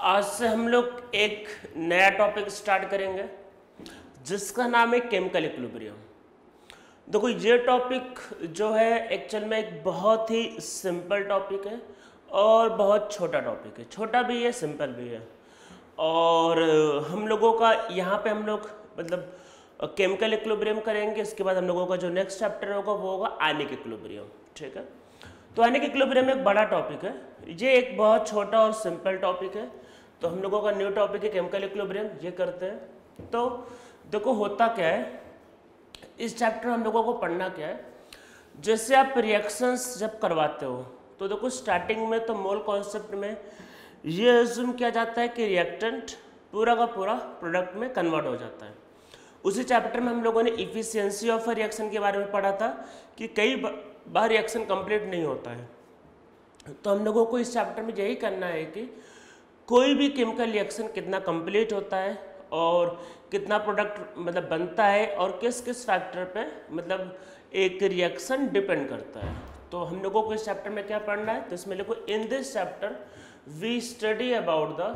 आज से हम लोग एक नया टॉपिक स्टार्ट करेंगे जिसका नाम है केमिकल इक्विलिब्रियम। देखो ये टॉपिक जो है एक्चुअल में एक बहुत ही सिंपल टॉपिक है और बहुत छोटा टॉपिक है। छोटा भी है, सिंपल भी है। और हम लोगों का यहाँ पे हम लोग मतलब केमिकल इक्विलिब्रियम करेंगे। इसके बाद हम लोगों का जो नेक्स्ट चैप्टर होगा वो होगा आयनिक इक्विलिब्रियम। ठीक है, तो आयनिक इक्विलिब्रियम एक बड़ा टॉपिक है, ये एक बहुत छोटा और सिंपल टॉपिक है। तो हम लोगों का न्यू टॉपिक है केमिकल इक्विलिब्रियम, ये करते हैं। तो देखो होता क्या है, इस चैप्टर में हम लोगों को पढ़ना क्या है। जैसे आप रिएक्शंस जब करवाते हो तो देखो स्टार्टिंग में तो मोल कॉन्सेप्ट में ये एज्यूम किया जाता है कि रिएक्टेंट पूरा का पूरा प्रोडक्ट में कन्वर्ट हो जाता है। उसी चैप्टर में हम लोगों ने इफिशियंसी ऑफ अ रिएक्शन के बारे में पढ़ा था कि कई बार रिएक्शन कंप्लीट नहीं होता है। तो हम लोगों को इस चैप्टर में यही करना है कि कोई भी केमिकल रिएक्शन कितना कंप्लीट होता है और कितना प्रोडक्ट मतलब बनता है और किस किस फैक्टर पे मतलब एक रिएक्शन डिपेंड करता है। तो हम लोगों को इस चैप्टर में क्या पढ़ना है, तो इसमें लिखो in this chapter we study about the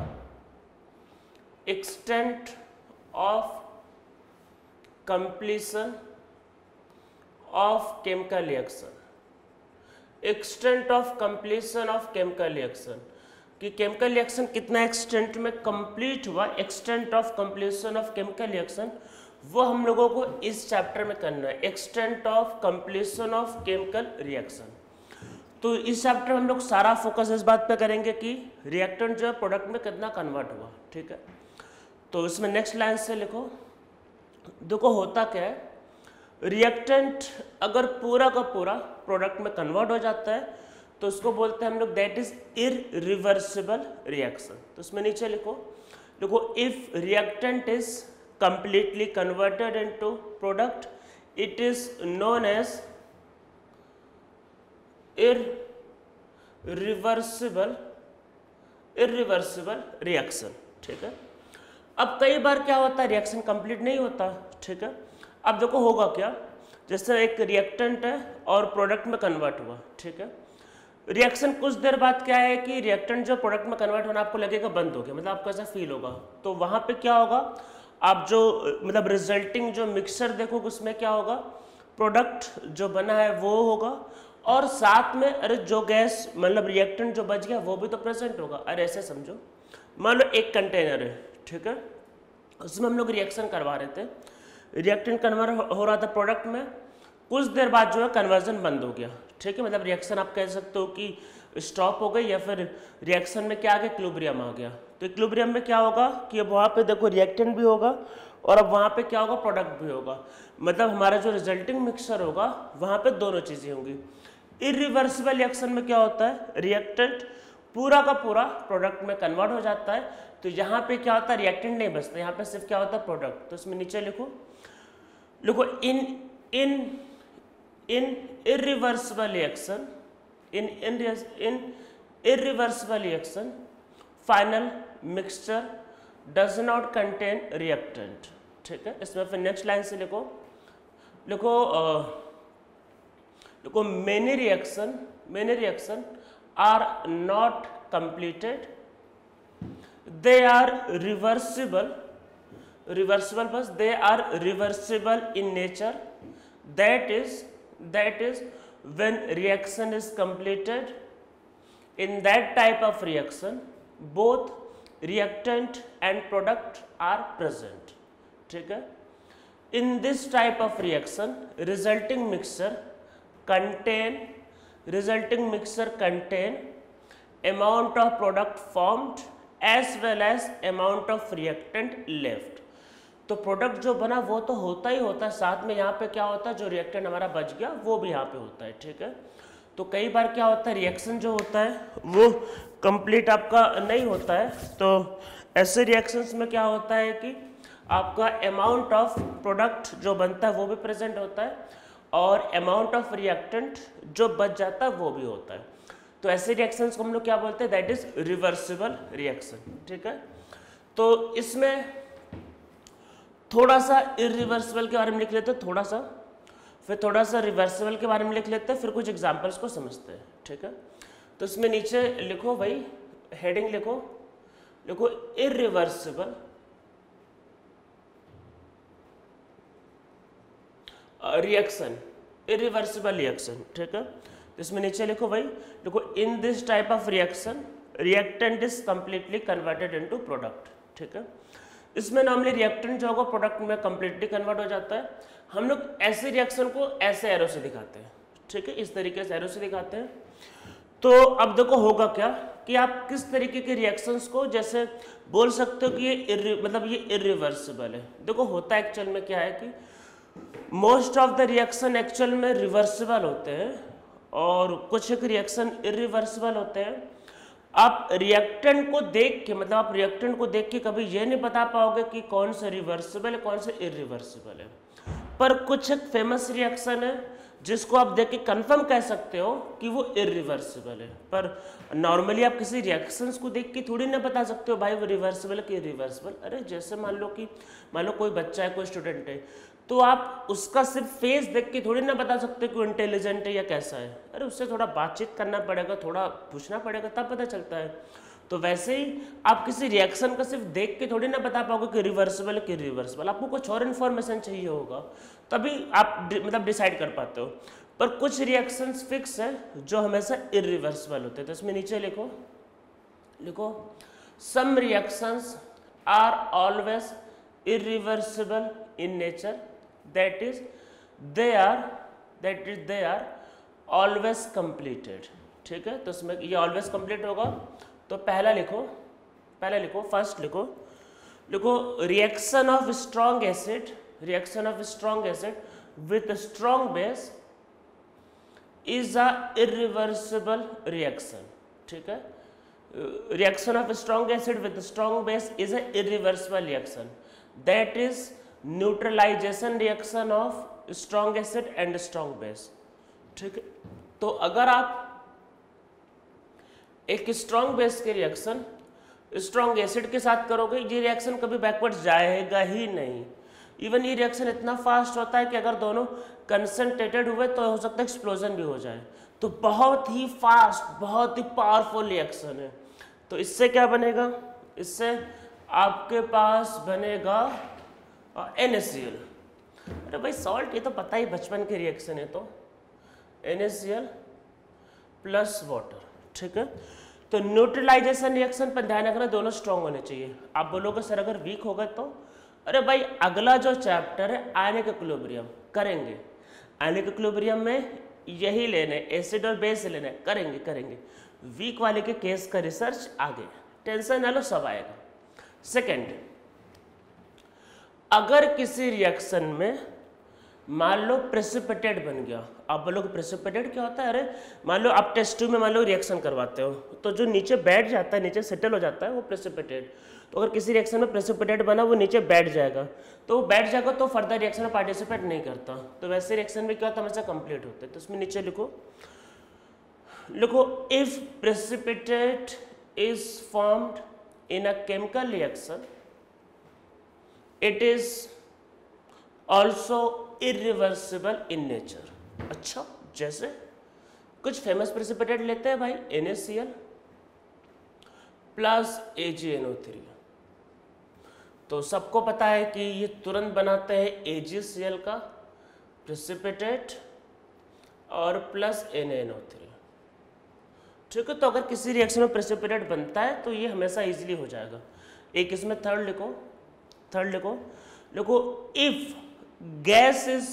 extent of completion of chemical reaction, extent of completion of chemical reaction कि केमिकल रिएक्शन कितना एक्सटेंट में कंप्लीट हुआ, extent of completion of chemical reaction वो हम लोगों को इस चैप्टर में करना है, extent of completion of chemical reaction. तो इस चैप्टर में हम लोग सारा फोकस इस बात पे करेंगे कि रिएक्टेंट जो है प्रोडक्ट में कितना कन्वर्ट हुआ। ठीक है, तो इसमें नेक्स्ट लाइन से लिखो, देखो होता क्या है, रिएक्टेंट अगर पूरा का पूरा प्रोडक्ट में कन्वर्ट हो जाता है तो उसको बोलते हैं हम लोग दैट इज इररिवर्सिबल रिएक्शन। तो इसमें नीचे लिखो if reactant is completely converted into product it is known as irreversible reaction. ठीक है, अब कई बार क्या होता है रिएक्शन कंप्लीट नहीं होता। ठीक है, अब देखो होगा क्या, जैसे एक रिएक्टेंट है और प्रोडक्ट में कन्वर्ट हुआ। ठीक है, रिएक्शन कुछ देर बाद क्या है कि रिएक्टेंट जो प्रोडक्ट में कन्वर्ट होना आपको लगेगा बंद हो गया, मतलब आपको ऐसा फील होगा। तो वहां पे क्या होगा, आप जो मतलब रिजल्टिंग जो मिक्सचर देखोगे उसमें क्या होगा, प्रोडक्ट जो बना है वो होगा और साथ में अरे जो गैस मतलब रिएक्टेंट जो बच गया वो भी तो प्रेजेंट होगा। अरे ऐसे समझो, मान लो एक कंटेनर है, ठीक है, उसमें हम लोग रिएक्शन करवा रहे थे, रिएक्टेंट कन्वर्ट हो रहा था प्रोडक्ट में, कुछ देर बाद जो है कन्वर्जन बंद हो गया। ठीक है, मतलब रिएक्शन आप कह सकते हो कि स्टॉप हो गई या फिर रिएक्शन में क्या आ गया, इक्विलिब्रियम आ गया। तो इक्विलिब्रियम में क्या होगा कि अब वहाँ पे देखो रिएक्टेंट भी होगा और अब वहाँ पे क्या होगा, प्रोडक्ट भी होगा। मतलब हमारा जो रिजल्टिंग मिक्सचर होगा वहाँ पे दोनों चीज़ें होंगी। इरिवर्सिबल रिएक्शन में क्या होता है, रिएक्टेंट पूरा का पूरा प्रोडक्ट में कन्वर्ट हो जाता है। तो यहाँ पे क्या होता है, रिएक्टेंट नहीं बचता, यहाँ पे सिर्फ क्या होता है, प्रोडक्ट। तो इसमें नीचे लिखो in irreversible reaction, in irreversible reaction final mixture does not contain reactant. ठीक है, इसमें फिर नेक्स्ट लाइन से लिखो many reaction are not completed, they are reversible बस, they are reversible in nature, that is when reaction is completed, in that type of reaction both reactant and product are present. ठीक है, in this type of reaction resulting mixture contain amount of product formed as well as amount of reactant left। तो product जो बना वो तो होता ही होता है, साथ में यहाँ पे क्या होता है, जो रिएक्टेंट हमारा बच गया वो भी यहाँ पे होता है। ठीक है, तो कई बार क्या होता है, रिएक्शन जो होता है वो कंप्लीट आपका नहीं होता है। तो ऐसे रिएक्शंस में क्या होता है कि आपका अमाउंट ऑफ प्रोडक्ट जो बनता है वो भी प्रेजेंट होता है और अमाउंट ऑफ रिएक्टेंट जो बच जाता है वो भी होता है। तो ऐसे रिएक्शंस को हम लोग क्या बोलते हैं, दैट इज रिवर्सिबल रिएक्शन। ठीक है, तो इसमें थोड़ा सा इरिवर्सिबल के बारे में लिख लेते हैं, थोड़ा सा फिर थोड़ा सा रिवर्सिबल के बारे में लिख लेते हैं, फिर कुछ एग्जांपल्स को समझते हैं। ठीक है, तो इसमें नीचे लिखो भाई, हेडिंग लिखो देखो इरिवर्सिबल रिएक्शन, इरिवर्सिबल रिएक्शन, ठीक है। तो इसमें नीचे लिखो भाई, देखो in this type of reaction reactant is completely converted into product, ठीक है। इसमें नॉर्मली रिएक्टेंट जो होगा प्रोडक्ट में कंप्लीटली कन्वर्ट हो जाता है। हम लोग ऐसे रिएक्शन को ऐसे एरो से दिखाते हैं, ठीक है, इस तरीके से एरो से दिखाते हैं। तो अब देखो होगा क्या कि आप किस तरीके के रिएक्शंस को जैसे बोल सकते हो कि ये मतलब ये इरिवर्सिबल है। देखो होता एक्चुअल में क्या है कि most of the reaction actual में रिवर्सिबल होते हैं और कुछ एक रिएक्शन इरिवर्सिबल होते हैं। आप रिएक्टेंट को देख के, मतलब आप रिएक्टेंट को देख के कभी ये नहीं बता पाओगे कि कौन सा रिवर्सिबल है कौन सा इरिवर्सिबल है। पर कुछ एक फेमस रिएक्शन है जिसको आप देख के कंफर्म कह सकते हो कि वो इरिवर्सिबल है। पर नॉर्मली आप किसी रिएक्शंस को देख के थोड़ी ना बता सकते हो भाई वो रिवर्सिबल है कि इरिवर्सिबल। अरे जैसे मान लो कोई बच्चा है, कोई स्टूडेंट है, तो आप उसका सिर्फ फेस देख के थोड़ी ना बता सकते कि वो इंटेलिजेंट है या कैसा है। अरे उससे थोड़ा बातचीत करना पड़ेगा, थोड़ा पूछना पड़ेगा, तब पता चलता है। तो वैसे ही आप किसी रिएक्शन का सिर्फ देख के थोड़ी ना बता पाओगे कि रिवर्सिबल है कि इरिवर्सिबल। आपको कुछ और इन्फॉर्मेशन चाहिए होगा तभी आप मतलब डिसाइड कर पाते हो। पर कुछ रिएक्शंस फिक्स है जो हमेशा इरिवर्सिबल होते हैं। तो इसमें नीचे लिखो some reactions are always irreversible in nature, that is they are always completed, ठीक है। तो इसमें ये always complete होगा। तो पहला लिखो फर्स्ट लिखो reaction of strong acid with strong base is a irreversible reaction, ठीक है। Reaction of strong acid with strong base is a irreversible reaction, that is neutralization reaction of strong acid and strong base, ठीक है। तो अगर आप एक strong base के reaction strong acid के साथ करोगे, ये रिएक्शन कभी बैकवर्ड जाएगा ही नहीं। इवन ये रिएक्शन इतना फास्ट होता है कि अगर दोनों कंसंट्रेटेड हुए तो हो सकता है एक्सप्लोजन भी हो जाए। तो बहुत ही फास्ट, बहुत ही पावरफुल रिएक्शन है। तो इससे क्या बनेगा, इससे आपके पास बनेगा NaCl। अरे भाई सॉल्ट ये तो पता ही बचपन के रिएक्शन है। तो NaCl प्लस वाटर, ठीक है। तो न्यूट्रलाइजेशन रिएक्शन पर ध्यान रखना, दोनों स्ट्रॉन्ग होने चाहिए। आप बोलोगे सर अगर वीक होगा तो, अरे भाई अगला जो चैप्टर है आयनिक इक्विलिब्रियम करेंगे। आयनिक इक्विलिब्रियम में यही लेने, एसिड और बेस लेने, करेंगे। वीक वाले के केस का रिसर्च आगे, टेंशन ना लो, सब आएगा। सेकेंड, अगर किसी रिएक्शन में मान लो प्रेसिपिटेट बन गया, आप बोलोगे प्रेसिपिटेट क्या होता है? अरे मान लो आप टेस्ट ट्यूब में मान लो रिएक्शन करवाते हो तो जो नीचे बैठ जाता है, नीचे सेटल हो जाता है वो प्रेसिपिटेट। तो अगर किसी रिएक्शन में प्रेसिपिटेट बना वो नीचे बैठ जाएगा, तो वो बैठ जाएगा तो फर्दर रिएक्शन में पार्टिसिपेट नहीं करता। तो वैसे रिएक्शन में क्या होता है, हमेशा कंप्लीट होते हैं। तो इसमें नीचे लिखो if precipitate is formed in a chemical reaction it is also irreversible in nature. अच्छा, जैसे कुछ फेमस प्रेसिपिटेट लेते हैं भाई, NaCl प्लस AgNO3। तो सबको पता है कि ये तुरंत बनाते हैं AgCl का प्रेसिपिटेट और प्लस NaNO3, ठीक है। तो अगर किसी रिएक्शन में प्रेसिपिटेट बनता है तो ये हमेशा इजीली हो जाएगा। एक इसमें थर्ड लिखो if gas is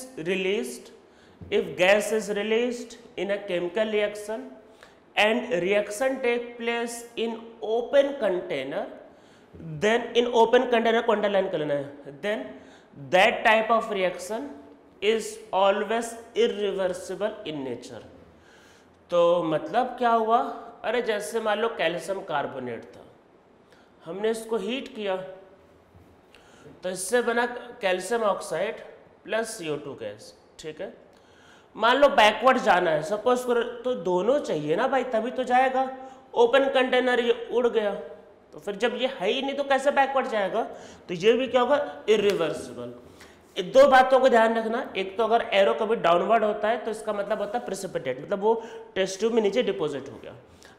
released in a chemical reaction and reaction take place in open container, then in open container को underline कर लेना है, then that type of reaction is always irreversible in nature। तो मतलब क्या हुआ, अरे जैसे मान लो कैल्शियम कार्बोनेट था, हमने इसको हीट किया तो इससे बना calcium oxide plus CO2 gas, ठीक है। मान लो बैकवर्ड जाना है सपोज करो, तो दोनों चाहिए ना भाई, तभी तो जाएगा। ओपन कंटेनर ये उड़ गया, तो फिर जब ये है ही नहीं तो कैसे बैकवर्ड जाएगा, तो ये भी क्या होगा, इरिवर्सिबल। दो बातों को ध्यान रखना, एक तो अगर एरो कभी डाउनवर्ड होता है तो इसका मतलब होता है प्रेसिपिटेट, मतलब वो टेस्ट ट्यूब में नीचे डिपोजिट हो गया।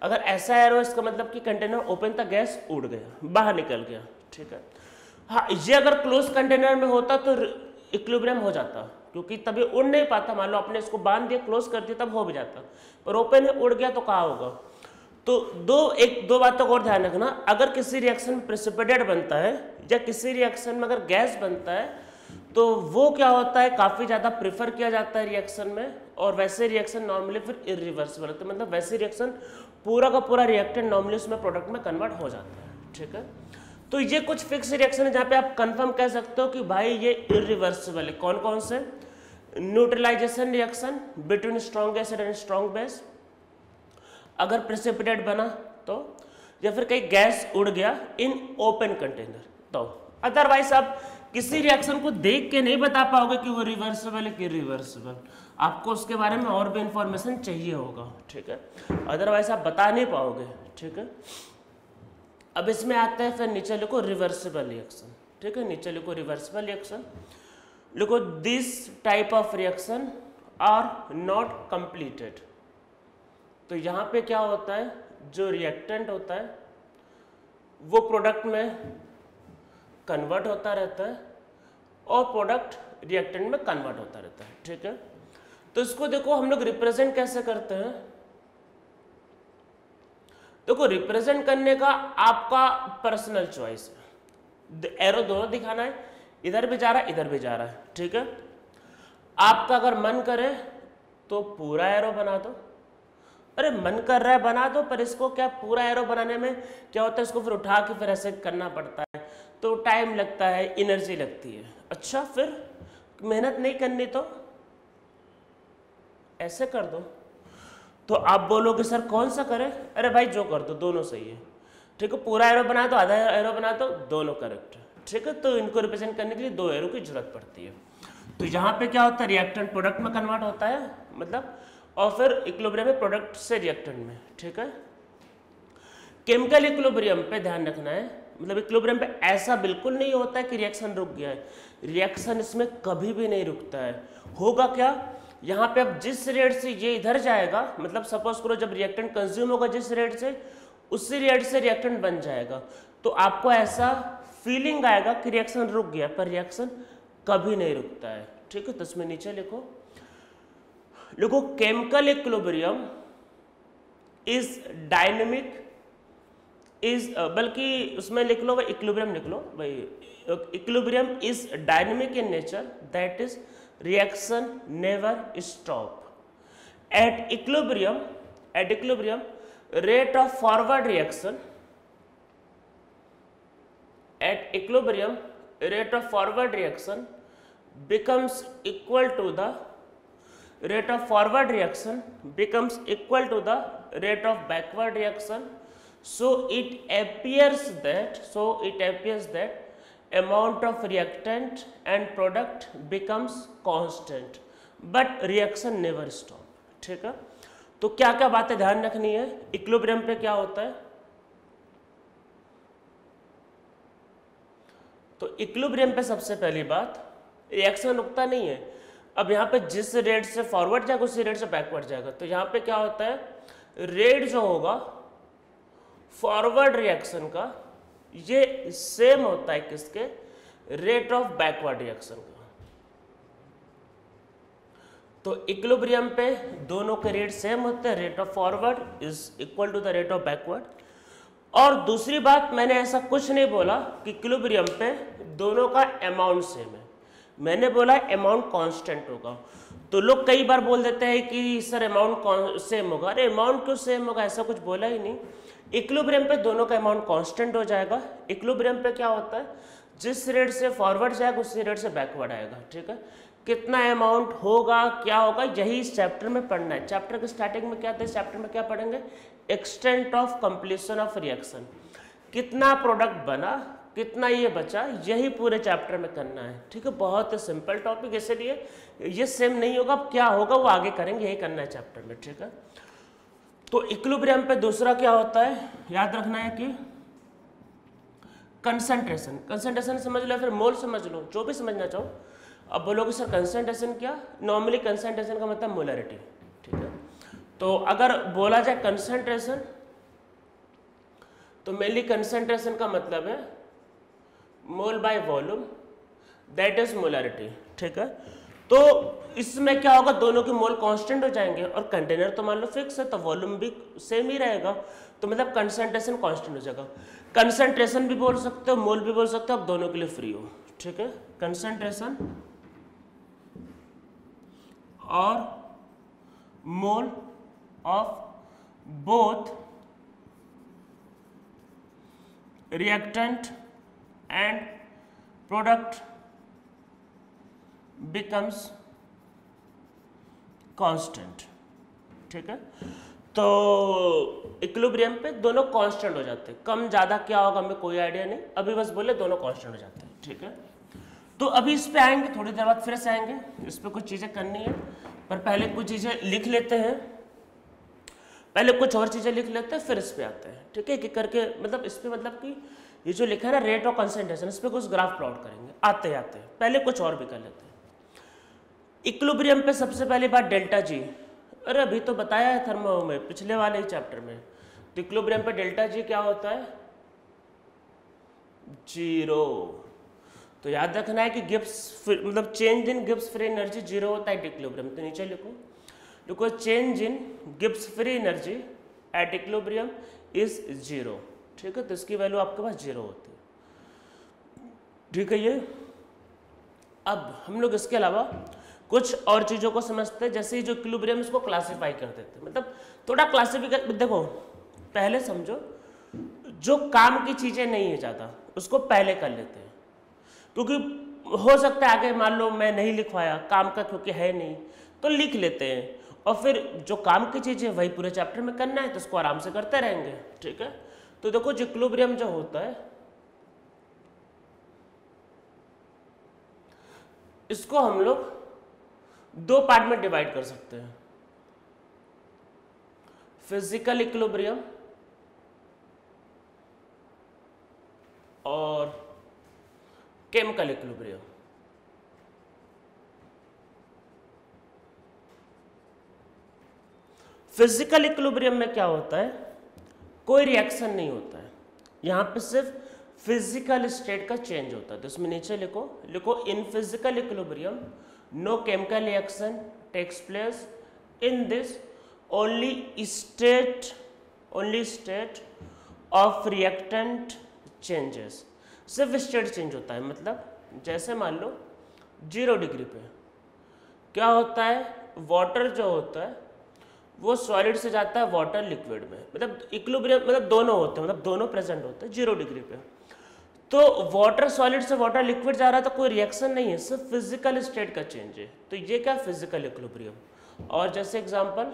अगर ऐसा एरो इसका मतलब कि कंटेनर ओपन था, गैस उड़ गया, बाहर निकल गया, ठीक है। हाँ, ये अगर क्लोज कंटेनर में होता तो इक्विलिब्रियम हो जाता, क्योंकि तभी उड़ नहीं पाता। मान लो आपने इसको बांध दिया, क्लोज कर दिया, तब हो भी जाता, पर ओपन है, उड़ गया तो कहाँ होगा। तो दो बातों को और ध्यान रखना। अगर किसी रिएक्शन में प्रेसिपिटेट बनता है या किसी रिएक्शन में अगर गैस बनता है तो वो क्या होता है, काफ़ी ज़्यादा प्रेफर किया जाता है रिएक्शन में, और वैसे रिएक्शन नॉर्मली फिर इरिवर्सिबल होते हैं, मतलब वैसे रिएक्शन पूरा का पूरा रिएक्टेंट नॉर्मली उसमें प्रोडक्ट में कन्वर्ट हो जाता है, ठीक है। तो ये कुछ फिक्स रिएक्शन है जहाँ पे आप कंफर्म कह सकते हो कि भाई ये इरिवर्सिबल है। कौन कौन से? Neutralization reaction between strong acid and strong base, अगर प्रेसिपिटेट बना तो, या फिर कहीं गैस उड़ गया इन ओपन कंटेनर तो। अदरवाइज आप किसी रिएक्शन को देख के नहीं बता पाओगे कि वो रिवर्सिबल है कि इरिवर्सिबल, आपको उसके बारे में और भी इंफॉर्मेशन चाहिए होगा, ठीक है, अदरवाइज आप बता नहीं पाओगे, ठीक है। अब इसमें आते हैं, फिर नीचे लिखो रिवर्सिबल रिएक्शन, ठीक है, नीचे लिखो रिवर्सिबल रिएक्शन, लिखो this type of reaction are not completed. तो यहाँ पे क्या होता है, जो रिएक्टेंट होता है वो प्रोडक्ट में कन्वर्ट होता रहता है और प्रोडक्ट रिएक्टेंट में कन्वर्ट होता रहता है, ठीक है। तो इसको देखो हम लोग रिप्रेजेंट कैसे करते हैं। देखो रिप्रेजेंट करने का आपका पर्सनल चॉइस है, एरो दोनों दिखाना है, इधर भी जा रहा है इधर भी जा रहा है, ठीक है। आपका अगर मन करे तो पूरा एरो बना दो, अरे मन कर रहा है बना दो, पर इसको क्या पूरा एरो बनाने में क्या होता है, इसको फिर उठा के फिर ऐसे करना पड़ता है, तो टाइम लगता है, एनर्जी लगती है। अच्छा, फिर मेहनत नहीं करनी तो ऐसे कर दो। तो आप बोलोगे सर कौन सा करें? अरे भाई जो कर दो, दोनों सही है, ठीक है। पूरा एरो बना दो, आधा एरो बना दो, दोनों करेक्ट है, ठीक है। तो इनको रिप्रेजेंट करने के लिए दो एरो की जरूरत पड़ती है। तो यहाँ पे क्या होता है, रिएक्टेंट प्रोडक्ट में कन्वर्ट होता है, मतलब, और फिर इक्विलिब्रियम में प्रोडक्ट से रिएक्टेंट में, ठीक है। केमिकल इक्विलिब्रियम पे ध्यान रखना है, मतलब इक्विलिब्रियम पे ऐसा बिल्कुल नहीं होता है कि रिएक्शन रुक गया है, रिएक्शन इसमें कभी भी नहीं रुकता है। होगा क्या, यहाँ पे अब जिस रेट से ये इधर जाएगा, मतलब सपोज करो जब रिएक्टेंट कंज्यूम होगा जिस रेट से, उसी रेट से रिएक्टेंट बन जाएगा, तो आपको ऐसा फीलिंग आएगा कि रिएक्शन रुक गया, पर रिएक्शन कभी नहीं रुकता है, ठीक है। तो इसमें नीचे लिखो chemical equilibrium is dynamic, is, बल्कि उसमें लिख लो भाई, इक्विलिब्रियम लिख लो भाई, equilibrium is dynamic in nature, that is reaction never stop at equilibrium rate of forward reaction becomes equal to the rate of backward reaction. So it appears that amount of reactant and product becomes constant but reaction never stop, ठीक है। तो क्या क्या बातें ध्यान रखनी है, equilibrium पे क्या होता है, तो इक्विलिब्रियम पे सबसे पहली बात, रिएक्शन रुकता नहीं है। अब यहाँ पे जिस रेट से फॉरवर्ड जाएगा उसी रेट से बैकवर्ड जाएगा, तो यहाँ पे क्या होता है, रेट जो होगा फॉरवर्ड रिएक्शन का ये सेम होता है किसके, रेट ऑफ बैकवर्ड रिएक्शन का। तो इक्विलिब्रियम पे दोनों के रेट सेम होते हैं, rate of forward is equal to the rate of backward. और दूसरी बात, मैंने ऐसा कुछ नहीं बोला कि इक्विलिब्रियम पे दोनों का अमाउंट सेम है, मैंने बोला अमाउंट कांस्टेंट होगा। तो लोग कई बार बोल देते हैं कि सर अमाउंट सेम होगा, अरे अमाउंट क्यों सेम होगा, ऐसा कुछ बोला ही नहीं। इक्विलिब्रियम पे दोनों का अमाउंट कांस्टेंट हो जाएगा। इक्विलिब्रियम पे क्या होता है, जिस रेट से फॉरवर्ड जाएगा उसी रेट से बैकवर्ड आएगा, ठीक है। कितना अमाउंट होगा, क्या होगा, यही इस चैप्टर में पढ़ना है। चैप्टर के स्टार्टिंग में क्या था, इस चैप्टर में क्या पढ़ेंगे, extent of completion of reaction, कितना प्रोडक्ट बना, कितना ये बचा, यही पूरे चैप्टर में करना है, ठीक है। बहुत सिंपल टॉपिक, इसलिए ये सेम नहीं होगा, क्या होगा वो आगे करेंगे, यही करना है चैप्टर में, ठीक है। तो इक्विलिब्रियम पे दूसरा क्या होता है, याद रखना है कि कंसंट्रेशन समझ लो, फिर मोल समझ लो, जो भी समझना चाहो। अब बोलोगे सर कंसंट्रेशन क्या, नॉर्मली कंसंट्रेशन का मतलब मोलरिटी, ठीक है। तो अगर बोला जाए कंसंट्रेशन, तो मेनली कंसंट्रेशन का मतलब है mole by volume, that is molarity, ठीक है। तो इसमें क्या होगा, दोनों के मोल कांस्टेंट हो जाएंगे और कंटेनर तो मान लो फिक्स है तो वॉल्यूम भी सेम ही रहेगा, तो मतलब कंसंट्रेशन कांस्टेंट हो जाएगा। कंसंट्रेशन भी बोल सकते हो, मोल भी बोल सकते हो, आप दोनों के लिए फ्री हो, ठीक है। कंसंट्रेशन और mole of both reactant and product becomes constant, ठीक है। तो इक्विलिब्रियम पे दोनों कांस्टेंट हो जाते हैं, कम ज़्यादा क्या होगा हमें कोई आइडिया नहीं, अभी बस बोले दोनों कांस्टेंट हो जाते हैं, ठीक है। तो अभी इस पे आएंगे, थोड़ी देर बाद फिर से आएंगे, इस पे कुछ चीज़ें करनी है, पर पहले कुछ चीज़ें लिख लेते हैं, पहले कुछ और चीज़ें लिख लेते हैं फिर इस पे आते हैं, ठीक है। कि करके मतलब इस पे मतलब कि ये जो लिखा है ना रेट ऑफ कंसंट्रेशन, इस पे कुछ ग्राफ प्लॉट करेंगे आते आते, पहले कुछ और भी कर लेते हैं। इक्विलिब्रियम पे सबसे पहली बात डेल्टा जी, अरे अभी तो बताया है थर्मो में पिछले वाले ही चैप्टर में। तो इक्विलिब्रियम पे डेल्टा जी क्या होता है, 0। तो याद रखना है कि गिब्स मतलब change in Gibbs free energy 0 होता है इक्विलिब्रियम। तो नीचे लिखो change in Gibbs free energy at equilibrium is 0, ठीक है। तो इसकी वैल्यू आपके पास 0 होती है, ठीक है। ये अब हम लोग इसके अलावा कुछ और चीज़ों को समझते हैं, जैसे जो इक्विलिब्रियम इसको क्लासिफाई कर देते हैं, मतलब थोड़ा क्लासिफिकेशन। देखो पहले समझो, जो काम की चीज़ें नहीं है ज़्यादा उसको पहले कर लेते हैं, क्योंकि हो सकता है आगे मान लो मैं नहीं लिखवाया काम का, क्योंकि है नहीं तो लिख लेते हैं, और फिर जो काम की चीज़ है वही पूरे चैप्टर में करना है तो उसको आराम से करते रहेंगे, ठीक है। तो देखो जो इक्विलिब्रियम जो होता है इसको हम लोग 2 पार्ट में डिवाइड कर सकते हैं, फिजिकल इक्विलिब्रियम और केमिकल इक्विलिब्रियम। फिजिकल इक्विलिब्रियम में क्या होता है, कोई रिएक्शन नहीं होता है, यहाँ पे सिर्फ फिजिकल स्टेट का चेंज होता है। तो इसमें नीचे लिखो in physical equilibrium no chemical reaction takes place in this only state of reactant changes. सिर्फ स्टेट चेंज होता है, मतलब जैसे मान लो 0 डिग्री पे क्या होता है, वाटर जो होता है वो सॉलिड से जाता है वाटर लिक्विड में, मतलब इक्विलिब्रियम मतलब दोनों होते हैं, मतलब दोनों प्रेजेंट होते हैं 0 डिग्री पे। तो वाटर सॉलिड से वाटर लिक्विड जा रहा है तो कोई रिएक्शन नहीं है, सिर्फ फिजिकल स्टेट का चेंज है। तो ये क्या फिजिकल इक्विलिब्रियम। और जैसे एग्जांपल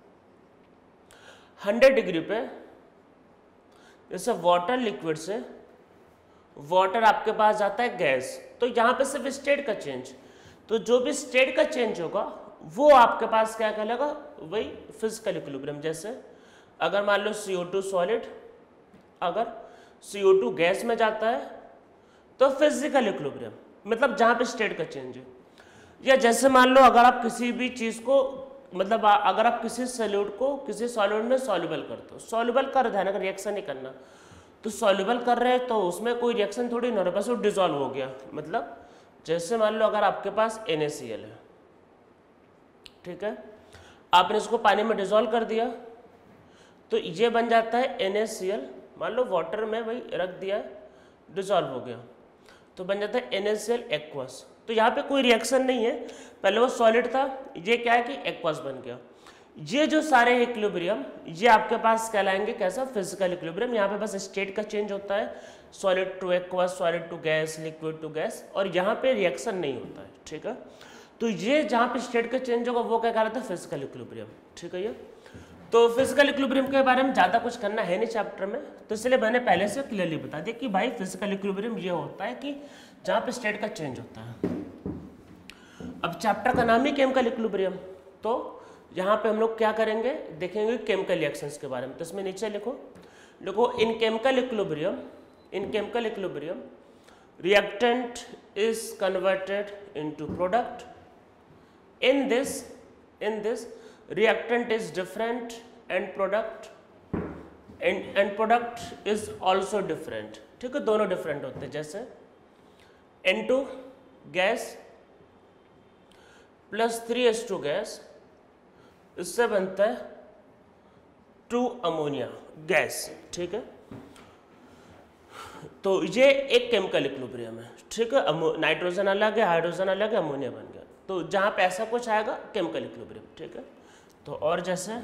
100 डिग्री पे जैसे वाटर लिक्विड से वाटर आपके पास जाता है गैस, तो यहाँ पे सिर्फ स्टेट का चेंज, तो जो भी स्टेट का चेंज होगा वो आपके पास क्या कहलाएगा, वही फिजिकल इक्विलिब्रियम। जैसे अगर मान लो CO2 सॉलिड अगर CO2 गैस में जाता है तो फिजिकल इक्विलिब्रियम, मतलब जहाँ पे स्टेट का चेंज है। या जैसे मान लो अगर आप किसी भी चीज़ को मतलब अगर आप किसी सॉल्यूट को किसी सॉल्यूट में सॉल्युबल करते हो, सॉल्युबल कर ध्यान अगर रिएक्शन नहीं करना, तो सॉल्युबल कर रहे हैं तो उसमें कोई रिएक्शन थोड़ी ना, बस वो डिजॉल्व हो गया। मतलब जैसे मान लो अगर आपके पास NaCl है, ठीक है, आपने इसको पानी में डिजॉल्व कर दिया तो ये बन जाता है NaCl, मान लो वाटर में वही रख दिया डिजॉल्व हो गया तो बन जाता है NaCl एक्वस। तो यहाँ पे कोई रिएक्शन नहीं है, पहले वो सॉलिड था, ये क्या है कि एक्वस बन गया। ये जो सारे इक्विलिब्रियम ये आपके पास कहलाएंगे कैसा, फिजिकल इक्विलिब्रियम। यहाँ पे बस स्टेट का चेंज होता है, solid to aqueous, solid to gas, liquid to gas, और यहाँ पे रिएक्शन नहीं होता है, ठीक है। तो ये जहाँ पे स्टेट का चेंज होगा वो क्या कहलाता है, फिजिकल इक्विलिब्रियम, ठीक है। ये तो फिजिकल इक्विलिब्रियम के बारे में ज़्यादा कुछ करना है नहीं चैप्टर में, तो इसलिए मैंने पहले से क्लियरली बता दिया कि भाई फिजिकल इक्विलिब्रियम ये होता है कि जहाँ पे स्टेट का चेंज होता है। अब चैप्टर का नाम ही केमिकल इक्विलिब्रियम, तो यहाँ पे हम लोग क्या करेंगे, देखेंगे केमिकल रिएक्शंस के बारे में। तो इसमें नीचे लिखो in chemical equilibrium reactant is converted into product. In this reactant is different and product and product is also different, ठीक है, दोनों डिफरेंट होते हैं। जैसे N2 gas plus 3H2 gas, इससे बनता है 2 अमोनिया गैस, ठीक है। तो ये एक केमिकल इक्विलिब्रियम है, ठीक है। नाइट्रोजन अलग है, हाइड्रोजन अलग है, अमोनिया बन गया। तो जहाँ पे ऐसा कुछ आएगा केमिकल इक्विलिब्रियम, ठीक है। तो और जैसे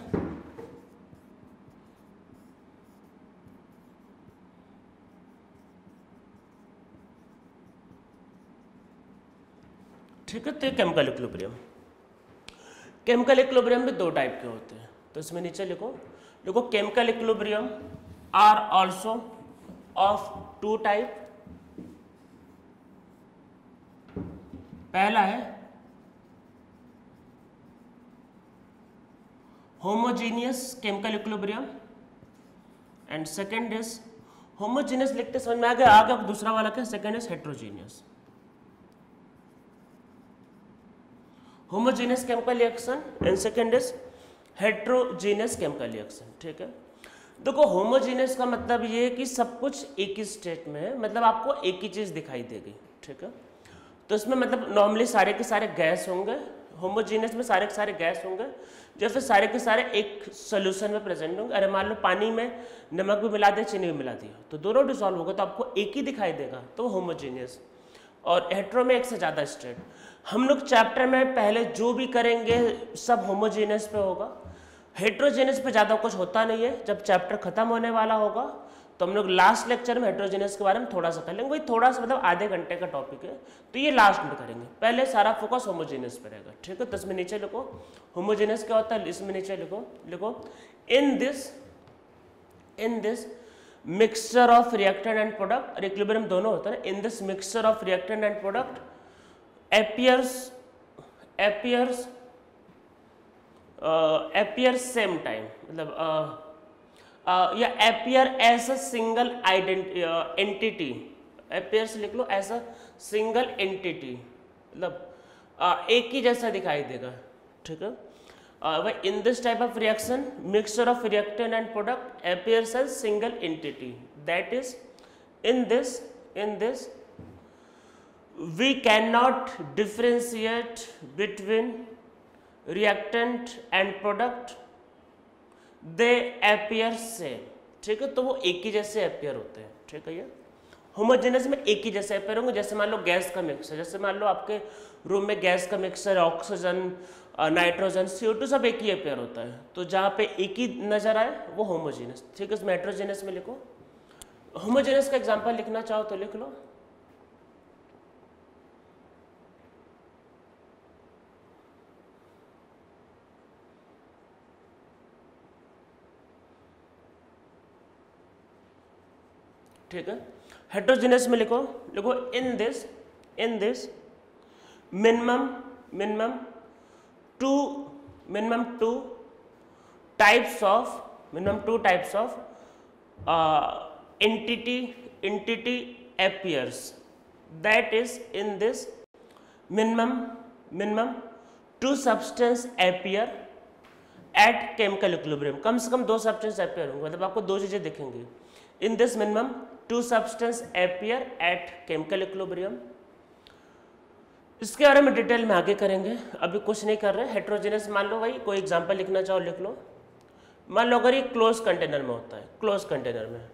ठीक है, तो केमिकल इक्विलिब्रियम। केमिकल इक्विलिब्रियम भी दो टाइप के होते हैं, तो इसमें नीचे लिखो chemical equilibrium are also of 2 type. पहला है homogeneous chemical equilibrium and second is homogeneous लिखते समझ में आ गया दूसरा वाला क्या, second is heterogeneous. Homogeneous chemical reaction and second is heterogeneous chemical reaction, ठीक है। देखो होमोजीनियस का मतलब ये है कि सब कुछ एक ही स्टेट में है, मतलब आपको एक ही चीज दिखाई देगी, ठीक है। तो इसमें मतलब नॉर्मली सारे के सारे गैस होंगे, होमोजीनियस में सारे के सारे गैस होंगे, जैसे सारे के सारे एक सोल्यूशन में प्रेजेंट होंगे। अरे मान लो पानी में नमक भी मिला दिया, चीनी भी मिला दिया, तो दोनों डिसॉल्व होगा, तो आपको एक ही दिखाई देगा, तो होमोजीनियस। और हेट्रो में एक से ज़्यादा स्टेट। हम लोग चैप्टर में पहले जो भी करेंगे सब होमोजीनियस पे होगा, हेट्रोजीनियस पे ज़्यादा कुछ होता नहीं है। जब चैप्टर खत्म होने वाला होगा तो हम लोग लास्ट लेक्चर में हेट्रोजीनियस के बारे में थोड़ा सा कर लेंगे, वही थोड़ा सा मतलब आधे घंटे का टॉपिक है, तो ये लास्ट में करेंगे। पहले सारा फोकस होमोजीनियस पे रहेगा, ठीक है। तो इसमें नीचे लिखो होमोजीनियस क्या होता है, इसमें नीचे लिखो in this mixture of reactant and product, और इक्विलिब्रियम दोनों होता है। In this mixture of reactant and product appears same time, मतलब या appear as a single entity, appears लिख लो एज अ सिंगल एंटिटी, मतलब एक ही जैसा दिखाई देगा, ठीक है। In this type of reaction, mixture of reactant and product appears as single entity. That is, in this, we cannot differentiate between reactant and product. They appear same. ठीक है, तो वो एक ही जैसे appear होते हैं, ठीक है। ये होमोजेनस में एक ही जैसे appear होंगे। जैसे मान लो गैस का मिक्सर, जैसे मान लो आपके रूम में गैस का मिक्सर, ऑक्सीजन, नाइट्रोजन, CO2 सब एक ही अपेयर होता है, तो जहाँ पे एक ही नजर आए वो होमोजीनियस, ठीक है। इसमें हेट्रोजीनियस में लिखो, होमोजीनियस का एग्जांपल लिखना चाहो तो लिख लो। ठीक है, हेट्रोजीनियस में लिखो in this minimum two types of entity appears. That is, in this minimum two substance appear at chemical equilibrium. कम से कम 2 substance appear होंगे, मतलब आपको 2 चीजें दिखेंगी। In this minimum 2 substance appear at chemical equilibrium. इसके बारे में डिटेल में आगे करेंगे, अभी कुछ नहीं कर रहे। हेट्रोजीनियस मान लो भाई, कोई एग्जांपल लिखना चाहो लिख लो। मान लो अगर ये क्लोज कंटेनर में होता है, क्लोज कंटेनर में,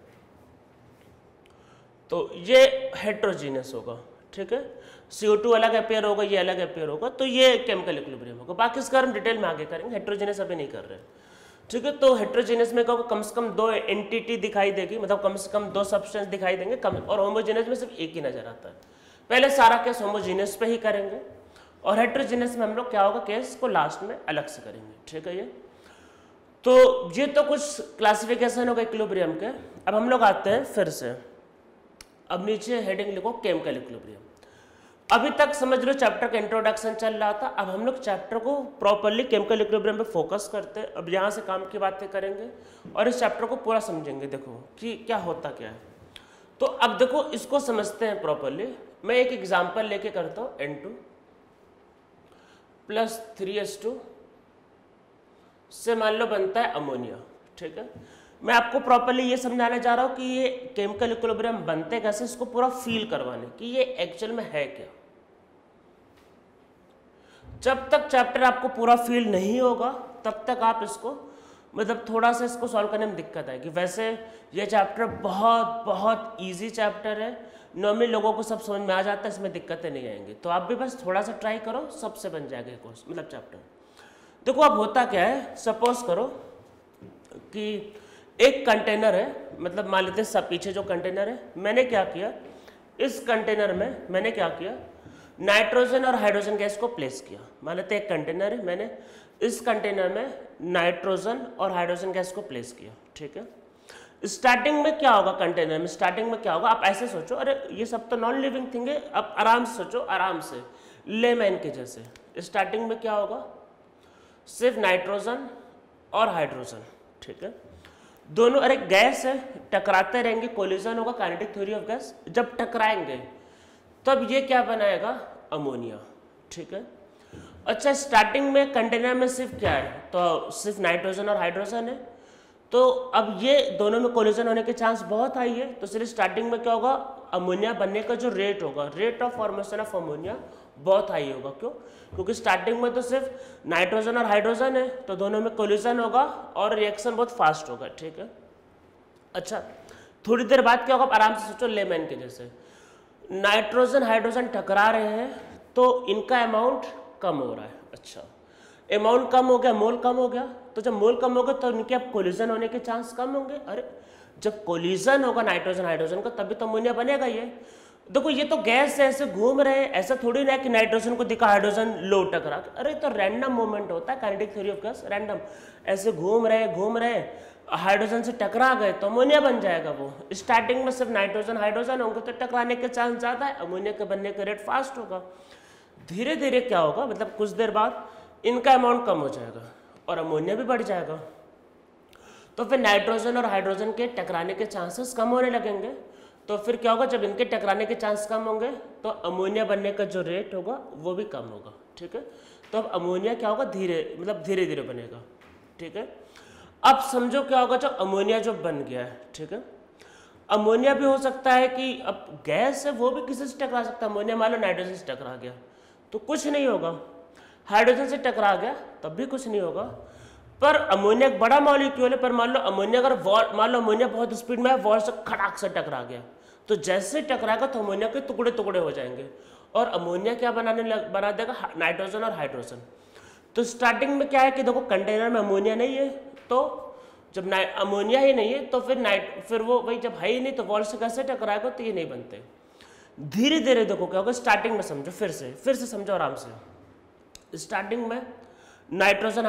तो ये हेट्रोजीनियस होगा, ठीक है। CO2 अलग अपेयर होगा, ये अलग अपेयर होगा, तो ये केमिकल इक्विलिब्रियम होगा। बाकी इसका हम डिटेल में आगे करेंगे, हेट्रोजीनियस अभी नहीं कर रहे, ठीक है। तो हेट्रोजीनियस में कम से कम 2 एंटिटी दिखाई देगी, मतलब कम से कम 2 सब्सटेंस दिखाई देंगे कम, और होमोजीनियस में सिर्फ एक ही नजर आता है। पहले सारा केस होमोजीनियस पे ही करेंगे, और हेट्रोजीनियस में हम लोग क्या होगा केस को लास्ट में अलग से करेंगे, ठीक है। ये तो कुछ क्लासिफिकेशन होगा इक्विलिब्रियम के। अब हम लोग आते हैं फिर से, अब नीचे हेडिंग लिखो केमिकल इक्विलिब्रियम। अभी तक समझ लो चैप्टर का इंट्रोडक्शन चल रहा था, अब हम लोग चैप्टर को प्रॉपरली केमिकल इक्विलिब्रियम पे फोकस करते हैं। अब यहाँ से काम की बातें करेंगे और इस चैप्टर को पूरा समझेंगे, देखो कि क्या होता क्या है। तो अब देखो इसको समझते हैं प्रॉपरली। मैं एक एग्जांपल लेके करता हूँ, N2 + 3H2 से मान लो बनता है अमोनिया, ठीक है। मैं आपको प्रॉपरली ये समझाने जा रहा हूँ कि ये केमिकल इक्विलिब्रियम बनते कैसे, इसको पूरा फील करवाने कि ये एक्चुअल में है क्या। जब तक चैप्टर आपको पूरा फील नहीं होगा तब तक आप इसको मतलब थोड़ा सा इसको सॉल्व करने में दिक्कत आएगी। वैसे ये चैप्टर बहुत बहुत इजी चैप्टर है, नॉर्मली लोगों को सब समझ में आ जाता है, इसमें दिक्कतें नहीं आएंगी। तो आप भी बस थोड़ा सा ट्राई करो, सबसे बन जाएगा कोर्स मतलब चैप्टर। देखो अब होता क्या है, सपोज करो कि एक कंटेनर है, मतलब मान लेते हैं सब पीछे जो कंटेनर है, मैंने क्या किया, इस कंटेनर में मैंने क्या किया, नाइट्रोजन और हाइड्रोजन गैस को प्लेस किया। मान लेते हैं एक कंटेनर है, मैंने इस कंटेनर में नाइट्रोजन और हाइड्रोजन गैस को प्लेस किया, ठीक है। स्टार्टिंग में क्या होगा कंटेनर में, स्टार्टिंग में क्या होगा, आप ऐसे सोचो, अरे ये सब तो नॉन लिविंग थिंग है, आप आराम से सोचो, आराम से लेमैन के जैसे। स्टार्टिंग में क्या होगा, सिर्फ नाइट्रोजन और हाइड्रोजन, ठीक है, दोनों, अरे गैस है, टकराते रहेंगे, कोलिजन होगा, काइनेटिक थ्योरी ऑफ गैस, जब टकराएंगे तब ये क्या बनाएगा, अमोनिया, ठीक है। अच्छा, स्टार्टिंग में कंटेनर में सिर्फ क्या है, तो सिर्फ नाइट्रोजन और हाइड्रोजन है, तो अब ये दोनों में कोलिजन होने के चांस बहुत हाई है, तो सिर्फ स्टार्टिंग में क्या होगा, अमोनिया बनने का जो रेट होगा, rate of formation of ammonia बहुत हाई होगा। क्यों, क्योंकि स्टार्टिंग में तो सिर्फ नाइट्रोजन और हाइड्रोजन है, तो दोनों में कोलिजन होगा और रिएक्शन बहुत फास्ट होगा, ठीक है। अच्छा, थोड़ी देर बाद क्या होगा, आराम से सोचो लेमैन के जैसे, नाइट्रोजन हाइड्रोजन टकरा रहे हैं तो इनका अमाउंट कम हो रहा है। अच्छा, अमाउंट कम हो गया, मोल कम हो गया, तो जब मोल कम होगा तो इनके अब कोलिजन होने के चांस कम होंगे। अरे जब कोलिजन होगा नाइट्रोजन हाइड्रोजन का तभी तो अमोनिया बनेगा। ये देखो, ये तो गैस है, ऐसे घूम रहे हैं, ऐसा थोड़ी ना है कि नाइट्रोजन को दिखा हाइड्रोजन लो टकरा, अरे तो रैंडम मूवमेंट होता है, kinetic theory of gas, random ऐसे घूम रहे हाइड्रोजन से टकरा गए तो अमोनिया बन जाएगा। वो स्टार्टिंग में सिर्फ नाइट्रोजन हाइड्रोजन होंगे तो टकराने के चांस ज़्यादा है, अमोनिया के बनने का रेट फास्ट होगा। धीरे धीरे क्या होगा, मतलब कुछ देर बाद इनका अमाउंट कम हो जाएगा और अमोनिया भी बढ़ जाएगा, तो फिर नाइट्रोजन और हाइड्रोजन के टकराने के चांसेस कम होने लगेंगे। तो फिर क्या होगा, जब इनके टकराने के चांस कम होंगे तो अमोनिया बनने का जो रेट होगा वो भी कम होगा, ठीक है। तो अब अमोनिया क्या होगा, धीरे धीरे बनेगा, ठीक है। अब समझो क्या होगा, जो अमोनिया जो बन गया है, ठीक है, अमोनिया भी हो सकता है कि अब गैस है वो भी किसी से टकरा सकता है। अमोनिया मान लो नाइट्रोजन से टकरा गया तो कुछ नहीं होगा, हाइड्रोजन से टकरा गया तब भी कुछ नहीं होगा। पर अमोनिया एक बड़ा मॉलिक्यूल है, पर मान लो अमोनिया अगर मान लो अमोनिया बहुत स्पीड में है, वॉल से खड़ाक से टकरा गया, तो जैसे टकराएगा तो अमोनिया के टुकड़े टुकड़े हो जाएंगे और अमोनिया क्या बना देगा, नाइट्रोजन और हाइड्रोजन। तो स्टार्टिंग में क्या है कि देखो कंटेनर में अमोनिया नहीं है, तो जब अमोनिया ही नहीं है तो फिर वो वही, जब है ही नहीं तो वॉल से कैसे टकराएगा, तो ये नहीं बनते। धीरे धीरे देखो क्या होगा, स्टार्टिंग में समझो, फिर से समझो आराम से। स्टार्टिंग में नाइट्रोजन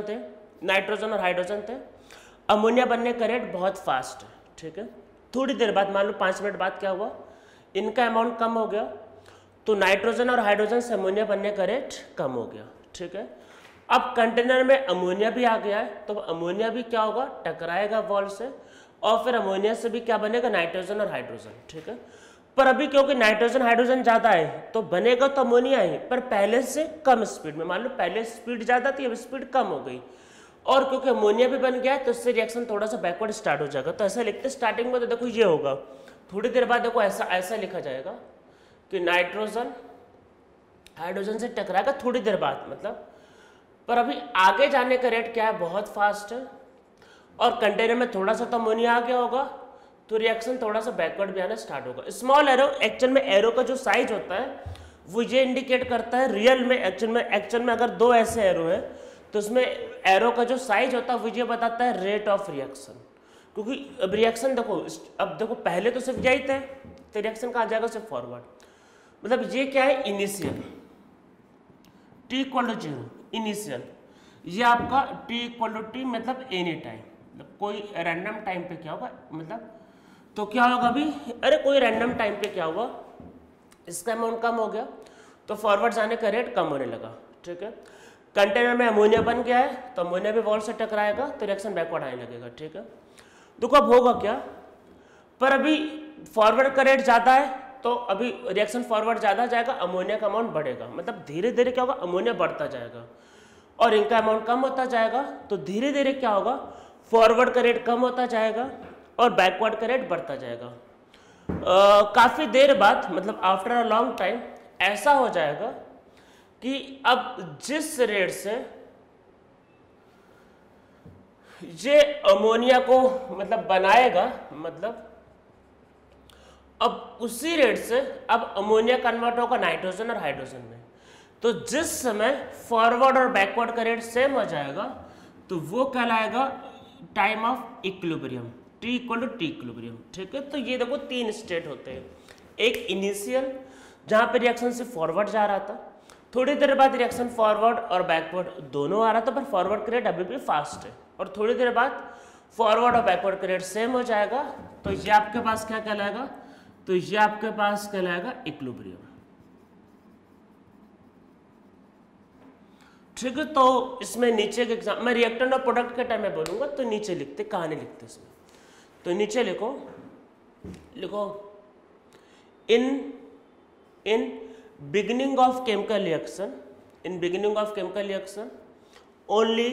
और हाइड्रोजन थे, अमोनिया बनने का रेट बहुत फास्ट है, ठीक है। थोड़ी देर बाद मान लो 5 मिनट बाद क्या हुआ, इनका अमाउंट कम हो गया, तो नाइट्रोजन और हाइड्रोजन से अमोनिया बनने का रेट कम हो गया, ठीक है। अब कंटेनर में अमोनिया भी आ गया है, तो अमोनिया भी क्या होगा, टकराएगा वॉल से और फिर अमोनिया से भी क्या बनेगा, नाइट्रोजन और हाइड्रोजन, ठीक है। पर अभी क्योंकि नाइट्रोजन हाइड्रोजन ज़्यादा है तो बनेगा तो अमोनिया ही, पर पहले से कम स्पीड में। मान लो पहले स्पीड ज़्यादा थी, अब स्पीड कम हो गई, और क्योंकि अमोनिया भी बन गया तो इससे रिएक्शन थोड़ा सा बैकवर्ड स्टार्ट हो जाएगा। तो ऐसा लिखते स्टार्टिंग में, तो देखो ये होगा, थोड़ी देर बाद देखो ऐसा लिखा जाएगा कि नाइट्रोजन हाइड्रोजन से टकराएगा थोड़ी देर बाद, मतलब, पर अभी आगे जाने का रेट क्या है, बहुत फास्ट है, और कंटेनर में थोड़ा सा तो अमोनिया आ गया होगा तो रिएक्शन थोड़ा सा बैकवर्ड भी आना स्टार्ट होगा। स्मॉल एरो, एक्चुअल में एरो का जो साइज होता है वो ये इंडिकेट करता है, रियल में एक्चुअल में अगर 2 ऐसे एरो है तो उसमें एरो का जो साइज होता है वो ये बताता है रेट ऑफ रिएक्शन। क्योंकि अब रिएक्शन देखो, अब देखो पहले तो सिर्फ यही थे, तो रिएक्शन कहाँ जाएगा, सिर्फ फॉरवर्ड। मतलब ये क्या है, इनिशियल t=0 इनिशियल, ये आपका t=t मतलब एनी टाइम, मतलब कोई रैंडम टाइम पे क्या होगा, मतलब तो क्या होगा अभी, अरे कोई रैंडम टाइम पे क्या हुआ, इसका अमाउंट कम हो गया तो फॉरवर्ड जाने का रेट कम होने लगा, ठीक है। कंटेनर में अमोनिया बन गया है तो अमोनिया भी वॉल से टकराएगा तो रिएक्शन बैकवर्ड आने लगेगा, ठीक है। देखो अब होगा क्या, पर अभी फॉरवर्ड का रेट ज़्यादा है तो अभी रिएक्शन फॉरवर्ड ज़्यादा जाएगा, अमोनिया का अमाउंट बढ़ेगा, मतलब धीरे धीरे क्या होगा, अमोनिया बढ़ता जाएगा और इनका अमाउंट कम होता जाएगा, तो धीरे धीरे क्या होगा, फॉरवर्ड का रेट कम होता जाएगा और बैकवर्ड का रेट बढ़ता जाएगा। काफ़ी देर बाद मतलब आफ्टर अ लॉन्ग टाइम ऐसा हो जाएगा कि अब जिस रेट से ये अमोनिया को मतलब बनाएगा, मतलब अब उसी रेट से अब अमोनिया कन्वर्ट होगा नाइट्रोजन और हाइड्रोजन में। तो जिस समय फॉरवर्ड और बैकवर्ड का रेट सेम हो जाएगा तो वो कहलाएगा time of equilibrium, T equal to T equilibrium. ठीक है, तो ये देखो तीन स्टेट होते हैं। एक इनिशियल जहाँ पे रिएक्शन से फॉरवर्ड जा रहा था, थोड़ी देर बाद रिएक्शन फॉरवर्ड और बैकवर्ड दोनों आ रहा था, पर फॉरवर्ड का रेट अभी भी फास्ट है, और थोड़ी देर बाद फॉरवर्ड और बैकवर्ड का रेट सेम हो जाएगा। तो ये आपके पास क्या कहलाएगा, तो ये आपके पास कहलाएगा इक्विलिब्रियम। ठीक है, तो इसमें नीचे के एग्जाम मैं रिएक्टेंट और प्रोडक्ट के टाइम में बोलूंगा, तो नीचे लिखते कहानी लिखते इसमें। तो नीचे लिखो in beginning of chemical reaction only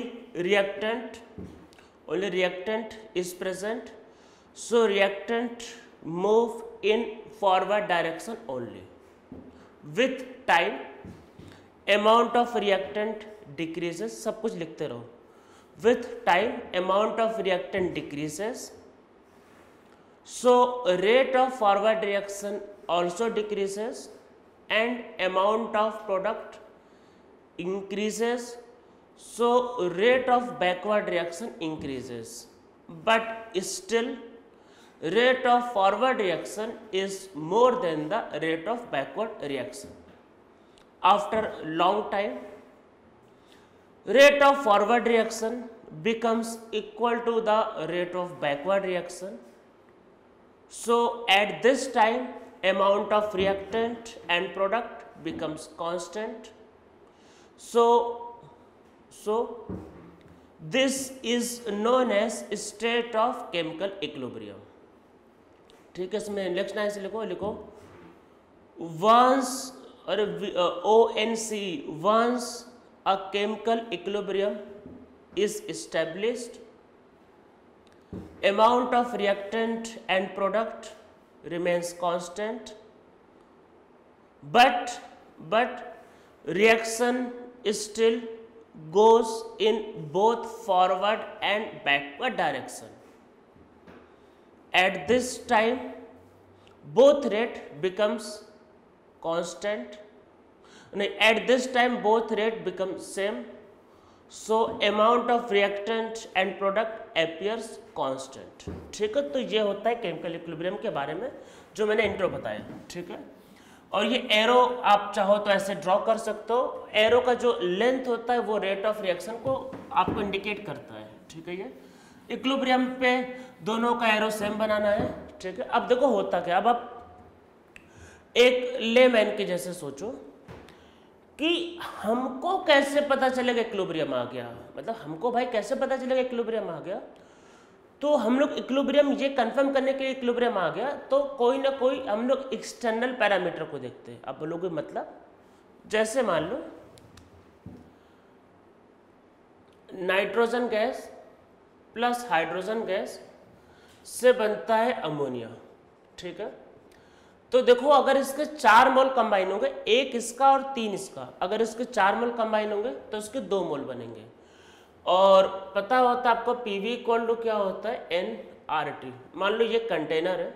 reactant is present, so reactant move in forward direction only. With time amount of reactant decreases, सब कुछ लिखते रहो। With time amount of reactant decreases, so rate of forward reaction also decreases and amount of product increases, so rate of backward reaction increases, but still rate of forward reaction is more than the rate of backward reaction. After long time, rate of forward reaction becomes equal to the rate of backward reaction. So at this time amount of reactant and product becomes constant. So this is known as state of chemical equilibrium. ठीक है, इसमें next line से लिखो once once a chemical equilibrium is established, amount of reactant and product remains constant, but reaction still goes in both forward and backward direction. At this time both rate becomes constant, at this time both rate becomes same, so amount of reactant and product appears constant. ठीक है, तो ये होता है chemical equilibrium के बारे में जो मैंने इंट्रो बताया। ठीक है, और ये एरो आप चाहो तो ऐसे ड्रॉ कर सकते हो। एरो का जो लेंथ होता है वो रेट ऑफ रिएक्शन को आपको इंडिकेट करता है। ठीक है, ये इक्विलिब्रियम पे दोनों का एरो सेम बनाना है। ठीक है, अब देखो होता क्या, अब आप एक लेमैन के जैसे सोचो कि हमको कैसे पता चलेगा इक्विलिब्रियम आ गया, मतलब हमको भाई कैसे पता चलेगा इक्विलिब्रियम आ गया। तो हम लोग इक्विलिब्रियम ये कंफर्म करने के लिए इक्विलिब्रियम आ गया तो कोई ना कोई हम लोग एक्सटर्नल पैरामीटर को देखते हैं। अब बोलोगे मतलब, जैसे मान लो nitrogen gas plus hydrogen gas से बनता है अमोनिया। ठीक है, तो देखो अगर इसके 4 मोल कंबाइन होंगे, एक इसका और 3 इसका, अगर इसके 4 मोल कंबाइन होंगे तो इसके 2 मोल बनेंगे। और पता होता है आपको पीवी इक्वल टू क्या होता है, NRT। मान लो ये कंटेनर है,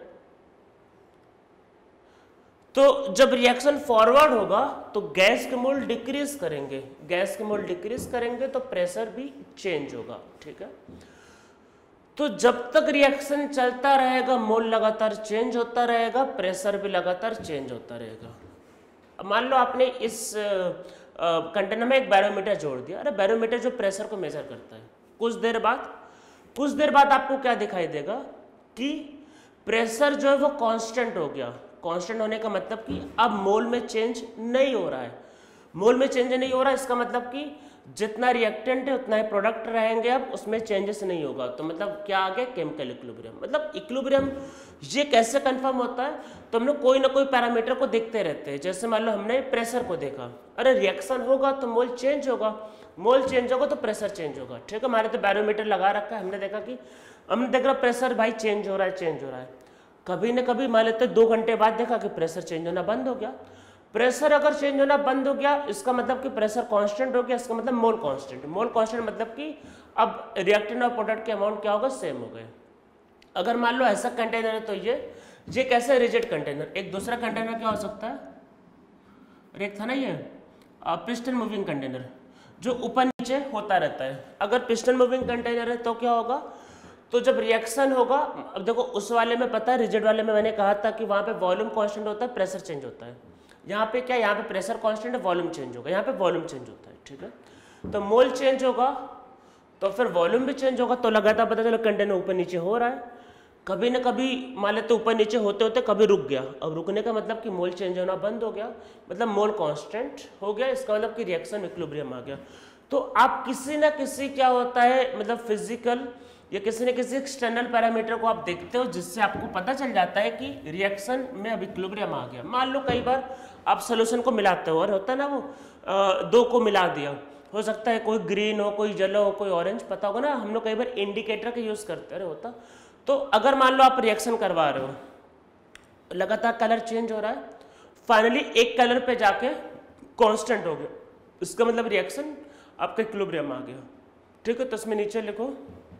तो जब रिएक्शन फॉरवर्ड होगा तो गैस के मोल डिक्रीज करेंगे, गैस के मोल डिक्रीज करेंगे तो प्रेशर भी चेंज होगा। ठीक है, तो जब तक रिएक्शन चलता रहेगा मोल लगातार चेंज होता रहेगा, प्रेशर भी लगातार चेंज होता रहेगा। अब मान लो आपने इस कंटेनर में एक बैरोमीटर जोड़ दिया। अरे बैरोमीटर जो प्रेशर को मेजर करता है, कुछ देर बाद आपको क्या दिखाई देगा कि प्रेशर जो है वो कांस्टेंट हो गया। कांस्टेंट होने का मतलब कि अब मोल में चेंज नहीं हो रहा है, मोल में चेंज नहीं हो रहा है, इसका मतलब कि जितना रिएक्टेंट है उतना ही प्रोडक्ट रहेंगे, अब उसमें चेंजेस नहीं होगा। तो मतलब क्या आ गया, केमिकल इक्विलिब्रियम। मतलब इक्विलिब्रियम ये कैसे कंफर्म होता है, तो हम लोग कोई ना कोई पैरामीटर को देखते रहते हैं। जैसे मान लो हमने प्रेशर को देखा, अरे रिएक्शन होगा तो मोल चेंज होगा, मोल चेंज होगा तो प्रेशर चेंज होगा, ठीक है। हमारे तो बैरोमीटर लगा रखा है, हमने देखा कि हमने देख रहा प्रेशर भाई चेंज हो रहा है, चेंज हो रहा है। कभी ना कभी मान लेते 2 घंटे बाद देखा कि प्रेशर चेंज होना बंद हो गया। प्रेशर अगर चेंज होना बंद हो गया इसका मतलब कि प्रेशर कांस्टेंट हो गया, इसका मतलब मोल कांस्टेंट। मोल कांस्टेंट मतलब कि अब रिएक्टेंट और प्रोडक्ट के अमाउंट क्या होगा, सेम हो गए। अगर मान लो ऐसा कंटेनर है तो ये कैसे रिजिड कंटेनर। एक दूसरा कंटेनर क्या हो सकता है, एक था ना ये पिस्टन मूविंग कंटेनर जो ऊपर नीचे होता रहता है। अगर पिस्टन मूविंग कंटेनर है तो क्या होगा, तो जब रिएक्शन होगा, अब देखो उस वाले में पता है, रिजिड वाले में मैंने कहा था कि वहाँ पे वॉल्यूम कांस्टेंट होता है, प्रेशर चेंज होता है। यहाँ पे क्या, यहाँ पे प्रेशर कांस्टेंट है, वॉल्यूम चेंज होगा, यहाँ पे वॉल्यूम चेंज होता है, ठीक है। तो मोल चेंज होगा तो फिर वॉल्यूम भी चेंज होगा, तो लगातार पता चलो कंटेनर ऊपर नीचे हो रहा है। कभी ना कभी मान लेते ऊपर नीचे होते होते कभी रुक गया, अब रुकने का मतलब कि मोल चेंज होना बंद हो गया, मतलब मोल कांस्टेंट हो गया, इसका मतलब कि रिएक्शन इक्विलिब्रियम आ गया। तो आप किसी ना किसी क्या होता है, मतलब फिजिकल या किसी न किसी एक्सटर्नल पैरामीटर को आप देखते हो जिससे आपको पता चल जाता है कि रिएक्शन में अब इक्विलिब्रियम आ गया। मान लो कई बार आप सोल्यूशन को मिलाते हो और होता है ना वो 2 को मिला दिया, हो सकता है कोई ग्रीन हो, कोई येलो हो, कोई ऑरेंज, पता होगा ना हम लोग कई बार इंडिकेटर का यूज करते हैं, होता। तो अगर मान लो आप रिएक्शन करवा रहे हो, लगातार कलर चेंज हो रहा है, फाइनली एक कलर पे जाके कांस्टेंट हो गया, इसका मतलब रिएक्शन आपका इक्विलिब्रियम आ गया, ठीक है। तो इसमें नीचे लिखो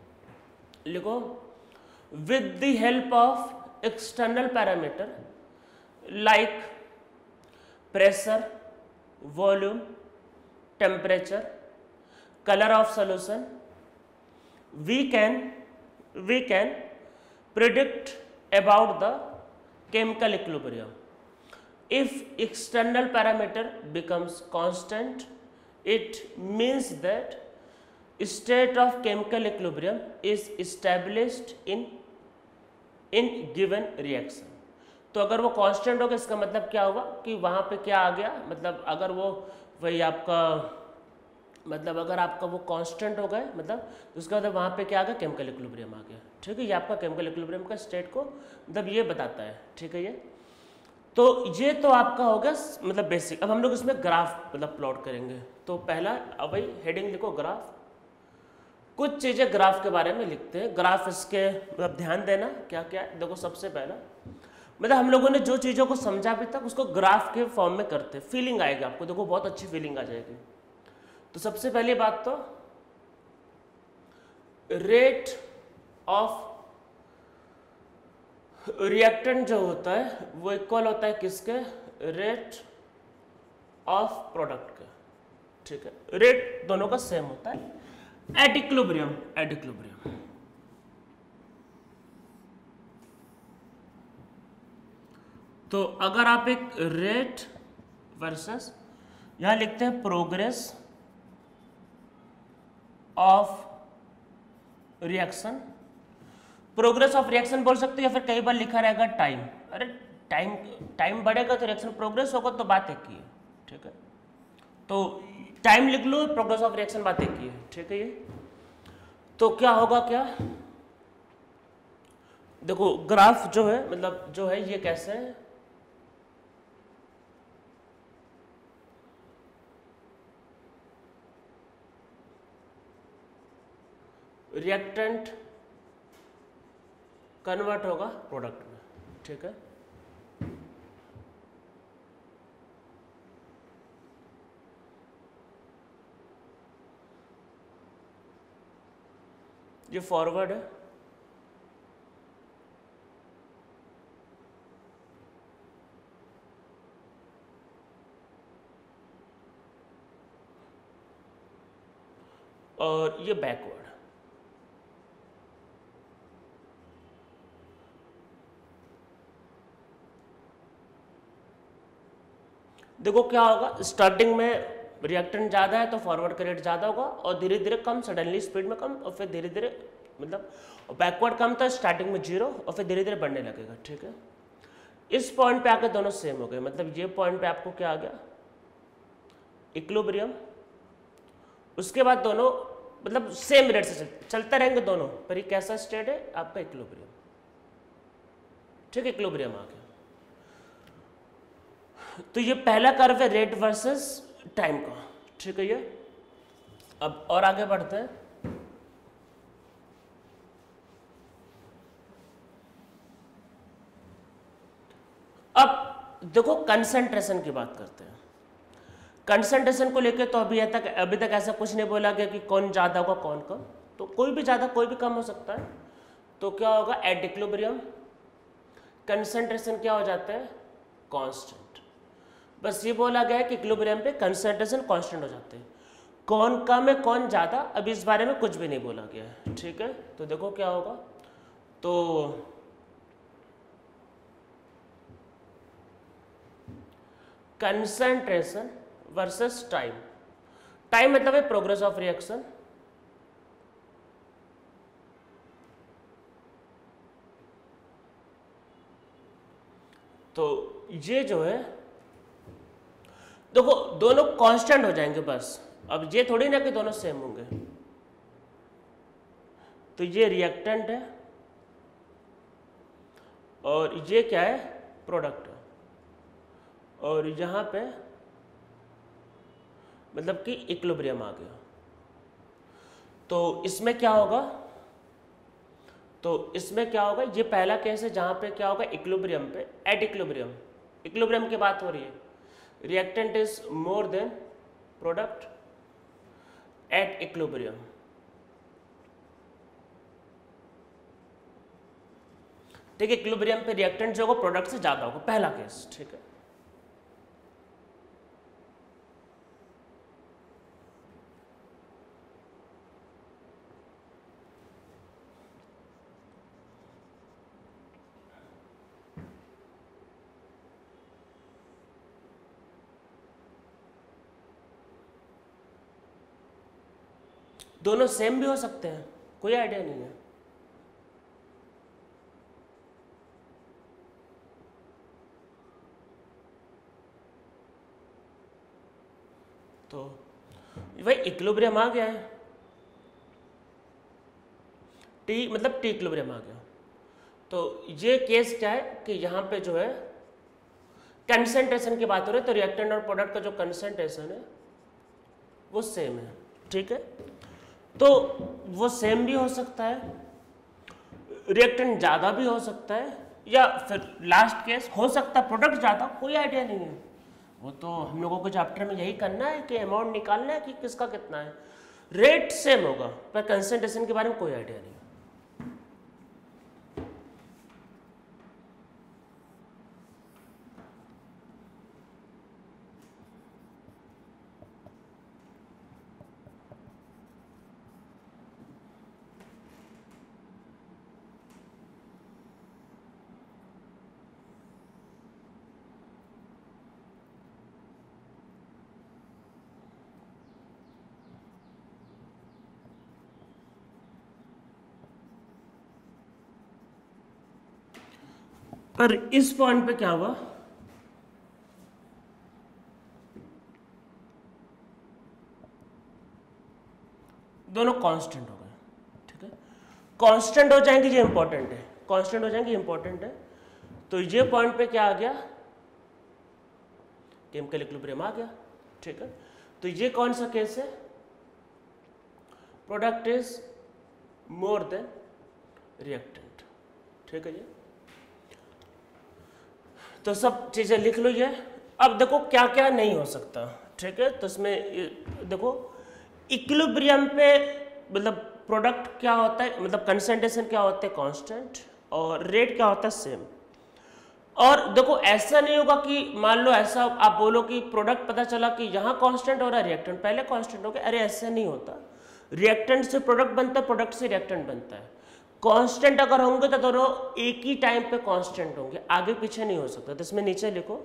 with the help of external parameter like pressure, volume, temperature, colour of solution, we can predict about the chemical equilibrium. If external parameter becomes constant, it means that state of chemical equilibrium is established in given reaction. तो अगर वो constant होगा इसका मतलब क्या होगा कि वहाँ पे क्या आ गया, मतलब अगर वो वही आपका, मतलब अगर आपका वो कांस्टेंट हो गए, मतलब उसका मतलब वहाँ पे क्या आ गया, केमिकल इक्विलिब्रियम आ गया, ठीक है। ये आपका केमिकल इक्विलिब्रियम का स्टेट को मतलब ये बताता है, ठीक है। ये तो आपका हो गया मतलब बेसिक। अब हम लोग इसमें ग्राफ मतलब प्लॉट करेंगे। तो पहला अब भाई हेडिंग लिखो ग्राफ, कुछ चीज़ें ग्राफ के बारे में लिखते हैं। ग्राफ इसके मतलब ध्यान देना क्या क्या है। देखो सबसे पहला मतलब हम लोगों ने जो चीज़ों को समझा अभी तक उसको ग्राफ के फॉर्म में करते हैं, फीलिंग आएगी आपको, देखो बहुत अच्छी फीलिंग आ जाएगी। तो सबसे पहली बात तो रेट ऑफ रिएक्टेंट जो होता है वो इक्वल होता है किसके, रेट ऑफ प्रोडक्ट के, ठीक है। रेट दोनों का सेम होता है एट इक्विलिब्रियम, एट इक्विलिब्रियम। तो अगर आप एक रेट वर्सेस यहां लिखते हैं progress of reaction, progress of reaction बोल सकते हो, या फिर कई बार लिखा रहेगा टाइम। अरे टाइम बढ़ेगा तो रिएक्शन प्रोग्रेस होगा, तो बात एक ही है, ठीक है। तो टाइम लिख लो, प्रोग्रेस ऑफ रिएक्शन बात एक ही है, ठीक है। ये तो क्या होगा, क्या देखो ग्राफ जो है मतलब जो है ये कैसे है, रिएक्टेंट कन्वर्ट होगा प्रोडक्ट में, ठीक है। ये फॉरवर्ड है, और ये बैकवर्ड। देखो क्या होगा, स्टार्टिंग में रिएक्टेंट ज़्यादा है तो फॉरवर्ड का रेट ज़्यादा होगा, और धीरे धीरे कम, सडनली स्पीड में कम, और फिर धीरे धीरे मतलब बैकवर्ड कम था स्टार्टिंग में 0 और फिर धीरे धीरे बढ़ने लगेगा, ठीक है। इस पॉइंट पे आकर दोनों सेम हो गए, मतलब ये पॉइंट पे आपको क्या आ गया, इक्विलिब्रियम। उसके बाद दोनों मतलब सेम रेट से चलते रहेंगे दोनों, पर ये कैसा स्टेट है आपका, इक्विलिब्रियम, ठीक है, इक्विलिब्रियम आ गया। तो ये पहला कर्व है रेट वर्सेस टाइम का, ठीक है। ये अब और आगे बढ़ते हैं। अब देखो कंसंट्रेशन की बात करते हैं। कंसंट्रेशन को लेकर तो अभी तक ऐसा कुछ नहीं बोला गया कि कौन ज़्यादा होगा कौन कम, तो कोई भी ज़्यादा कोई भी कम हो सकता है। तो क्या होगा, एट इक्विलिब्रियम कंसंट्रेशन क्या हो जाता है, कांस्टेंट। बस ये बोला गया है कि इक्विलिब्रियम पे कंसंट्रेशन कांस्टेंट हो जाते हैं। कौन कम है कौन ज़्यादा, अभी इस बारे में कुछ भी नहीं बोला गया है, ठीक है। तो देखो क्या होगा, तो कंसंट्रेशन वर्सेस टाइम। टाइम मतलब है प्रोग्रेस ऑफ रिएक्शन, तो ये जो है देखो दोनों कांस्टेंट हो जाएंगे बस। अब ये थोड़ी ना कि दोनों सेम होंगे। तो ये रिएक्टेंट है और ये क्या है, प्रोडक्ट है, और यहाँ पे मतलब कि इक्विलिब्रियम आ गया। तो इसमें क्या होगा, ये पहला केस है जहाँ पे क्या होगा, इक्विलिब्रियम पे, एट इक्विलिब्रियम, इक्विलिब्रियम की बात हो रही है, reactant is more than product at equilibrium. ठीक है, इक्विलिब्रियम पे रिएक्टेंट जो होगा प्रोडक्ट से ज्यादा होगा, पहला केस, ठीक है। दोनों सेम भी हो सकते हैं, कोई आइडिया नहीं है। तो भाई इक्विलिब्रियम आ गया है, टी मतलब टी इक्विलिब्रियम आ गया। तो ये केस क्या है कि यहाँ पे जो है कंसंट्रेशन की बात हो रही है, तो रिएक्टेंट और प्रोडक्ट का जो कंसंट्रेशन है वो सेम है, ठीक है। तो वो सेम भी हो सकता है, रिएक्टेंट ज़्यादा भी हो सकता है, या फिर लास्ट केस हो सकता है प्रोडक्ट ज़्यादा, कोई आइडिया नहीं है। वो तो हम लोगों को चैप्टर में यही करना है कि अमाउंट निकालना है कि किसका कितना है। रेट सेम होगा पर कंसंट्रेशन के बारे में कोई आइडिया नहीं। पर इस पॉइंट पे क्या हुआ, दोनों कांस्टेंट हो गए, ठीक है। कांस्टेंट हो जाएंगे ये इंपॉर्टेंट है, कांस्टेंट हो जाएंगे इंपॉर्टेंट है। तो ये पॉइंट पे क्या आ गया, केमिकल इक्विलिब्रियम आ गया, ठीक है। तो ये कौन सा केस है, product is more than reactant, ठीक है। ये तो सब चीजें लिख लो ये। अब देखो क्या क्या नहीं हो सकता, ठीक है। तो इसमें देखो इक्विलिब्रियम पे मतलब प्रोडक्ट क्या होता है, मतलब कंसंट्रेशन क्या होता है, कांस्टेंट, और रेट क्या होता है, सेम। और देखो ऐसा नहीं होगा कि मान लो ऐसा आप बोलो कि प्रोडक्ट पता चला कि यहाँ कांस्टेंट हो रहा है, रिएक्टेंट पहले कांस्टेंट हो गया, अरे ऐसा नहीं होता। रिएक्टेंट से प्रोडक्ट बनता है, प्रोडक्ट से रिएक्टेंट बनता है। कांस्टेंट अगर होंगे तो दोनों एक ही टाइम पे कांस्टेंट होंगे, आगे पीछे नहीं हो सकता। तो इसमें नीचे लिखो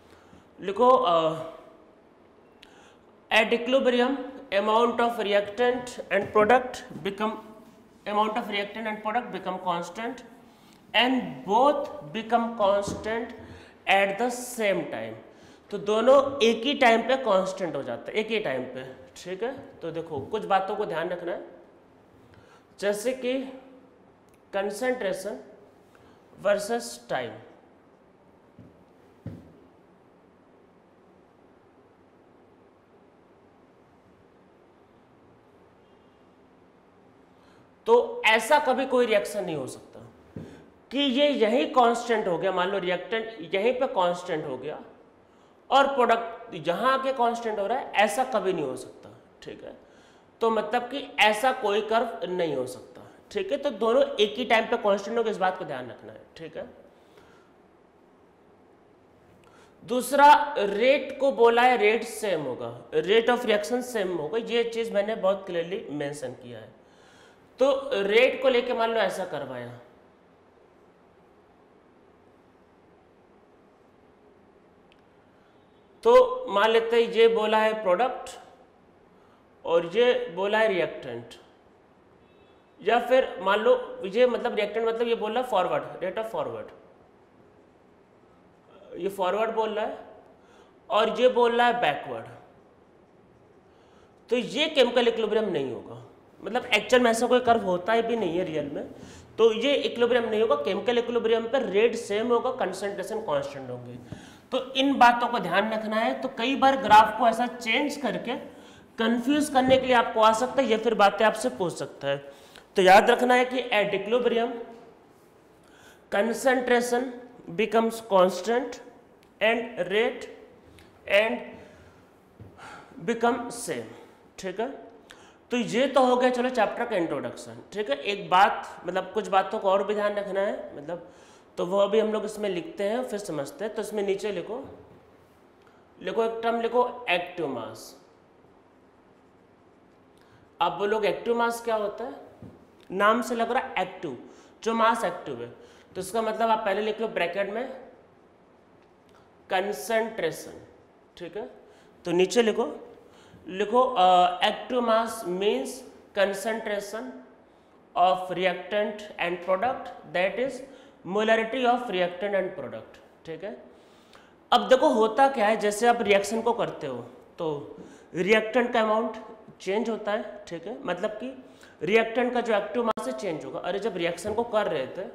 at equilibrium amount of reactant and product become constant and both become constant at the same time। तो दोनों एक ही टाइम पे कांस्टेंट हो जाता है, एक ही टाइम पे, ठीक है। तो देखो कुछ बातों को ध्यान रखना है, जैसे कि कंसंट्रेशन वर्सेस टाइम। ऐसा कभी कोई रिएक्शन नहीं हो सकता कि ये यही कांस्टेंट हो गया, मान लो रिएक्टेंट यहीं पे कांस्टेंट हो गया और प्रोडक्ट जहां आके कांस्टेंट हो रहा है, ऐसा कभी नहीं हो सकता। ठीक है, तो मतलब कि ऐसा कोई कर्व नहीं हो सकता। ठीक है, तो दोनों एक ही टाइम पे कांस्टेंट होगा, इस बात को ध्यान रखना है। ठीक है, दूसरा रेट को बोला है रेट सेम होगा, रेट ऑफ रिएक्शन सेम होगा, ये चीज मैंने बहुत क्लियरली मेंशन किया है। तो रेट को लेके मान लो ऐसा करवाया, तो मान लेते हैं ये बोला है प्रोडक्ट और ये बोला है रिएक्टेंट, या फिर मान लो ये मतलब रिएक्टेंट मतलब ये बोल रहा है फॉरवर्ड, रेट ऑफ फॉरवर्ड, ये फॉरवर्ड बोल रहा है और ये बोल रहा है बैकवर्ड, तो ये केमिकल इक्विलिब्रियम नहीं होगा। मतलब एक्चुअल में ऐसा कोई कर्व होता है भी नहीं है रियल में, तो ये इक्विलिब्रियम नहीं होगा। केमिकल इक्विलिब्रियम पर रेट सेम होगा, कंसंट्रेशन कांस्टेंट होंगे। तो इन बातों को ध्यान रखना है। तो कई बार ग्राफ को ऐसा चेंज करके कंफ्यूज करने के लिए आपको आ सकता है, या फिर बातें आपसे पूछ सकता है। तो याद रखना है कि at equilibrium concentration becomes constant and rate and become same। ठीक है, तो ये तो हो गया चलो चैप्टर का इंट्रोडक्शन। ठीक है, एक बात मतलब कुछ बातों को और भी ध्यान रखना है, मतलब तो वो अभी हम लोग इसमें लिखते हैं फिर समझते हैं। तो इसमें नीचे लिखो एक टर्म लिखो एक्टिव मास। अब वो लोग एक्टिव मास क्या होता है, नाम से लग रहा है एक्टिव, जो मास एक्टिव है, तो इसका मतलब आप पहले लिख लो ब्रैकेट में कंसंट्रेशन। ठीक है, तो नीचे लिखो active mass means concentration of reactant and product, that is molarity of reactant and product. ठीक है, अब देखो होता क्या है, जैसे आप रिएक्शन को करते हो तो रिएक्टेंट का अमाउंट चेंज होता है। ठीक है, मतलब कि रिएक्टेंट का जो एक्टिव मास है चेंज होगा। अरे जब रिएक्शन को कर रहे थे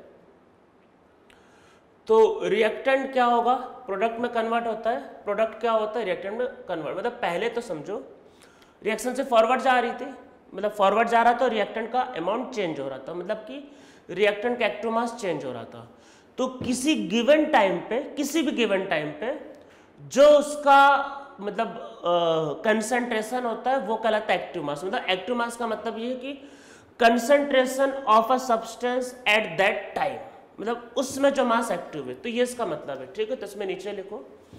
तो रिएक्टेंट क्या होगा, प्रोडक्ट में कन्वर्ट होता है, प्रोडक्ट क्या होता है रिएक्टेंट में कन्वर्ट। मतलब पहले तो समझो रिएक्शन से फॉरवर्ड जा रही थी, मतलब फॉरवर्ड जा रहा था, रिएक्टेंट का अमाउंट चेंज हो रहा था, मतलब कि रिएक्टेंट का एक्टिव मास चेंज हो रहा था। तो किसी गिवन टाइम पे, किसी भी गिवन टाइम पे जो उसका मतलब कंसंट्रेशन होता है वो कहलाता है एक्टिव मास। मतलब एक्टिव मास का मतलब ये है कि concentration of a substance at that time, मतलब उसमें जो मास एक्टिव है, तो ये इसका मतलब है। ठीक है, तो इसमें नीचे लिखो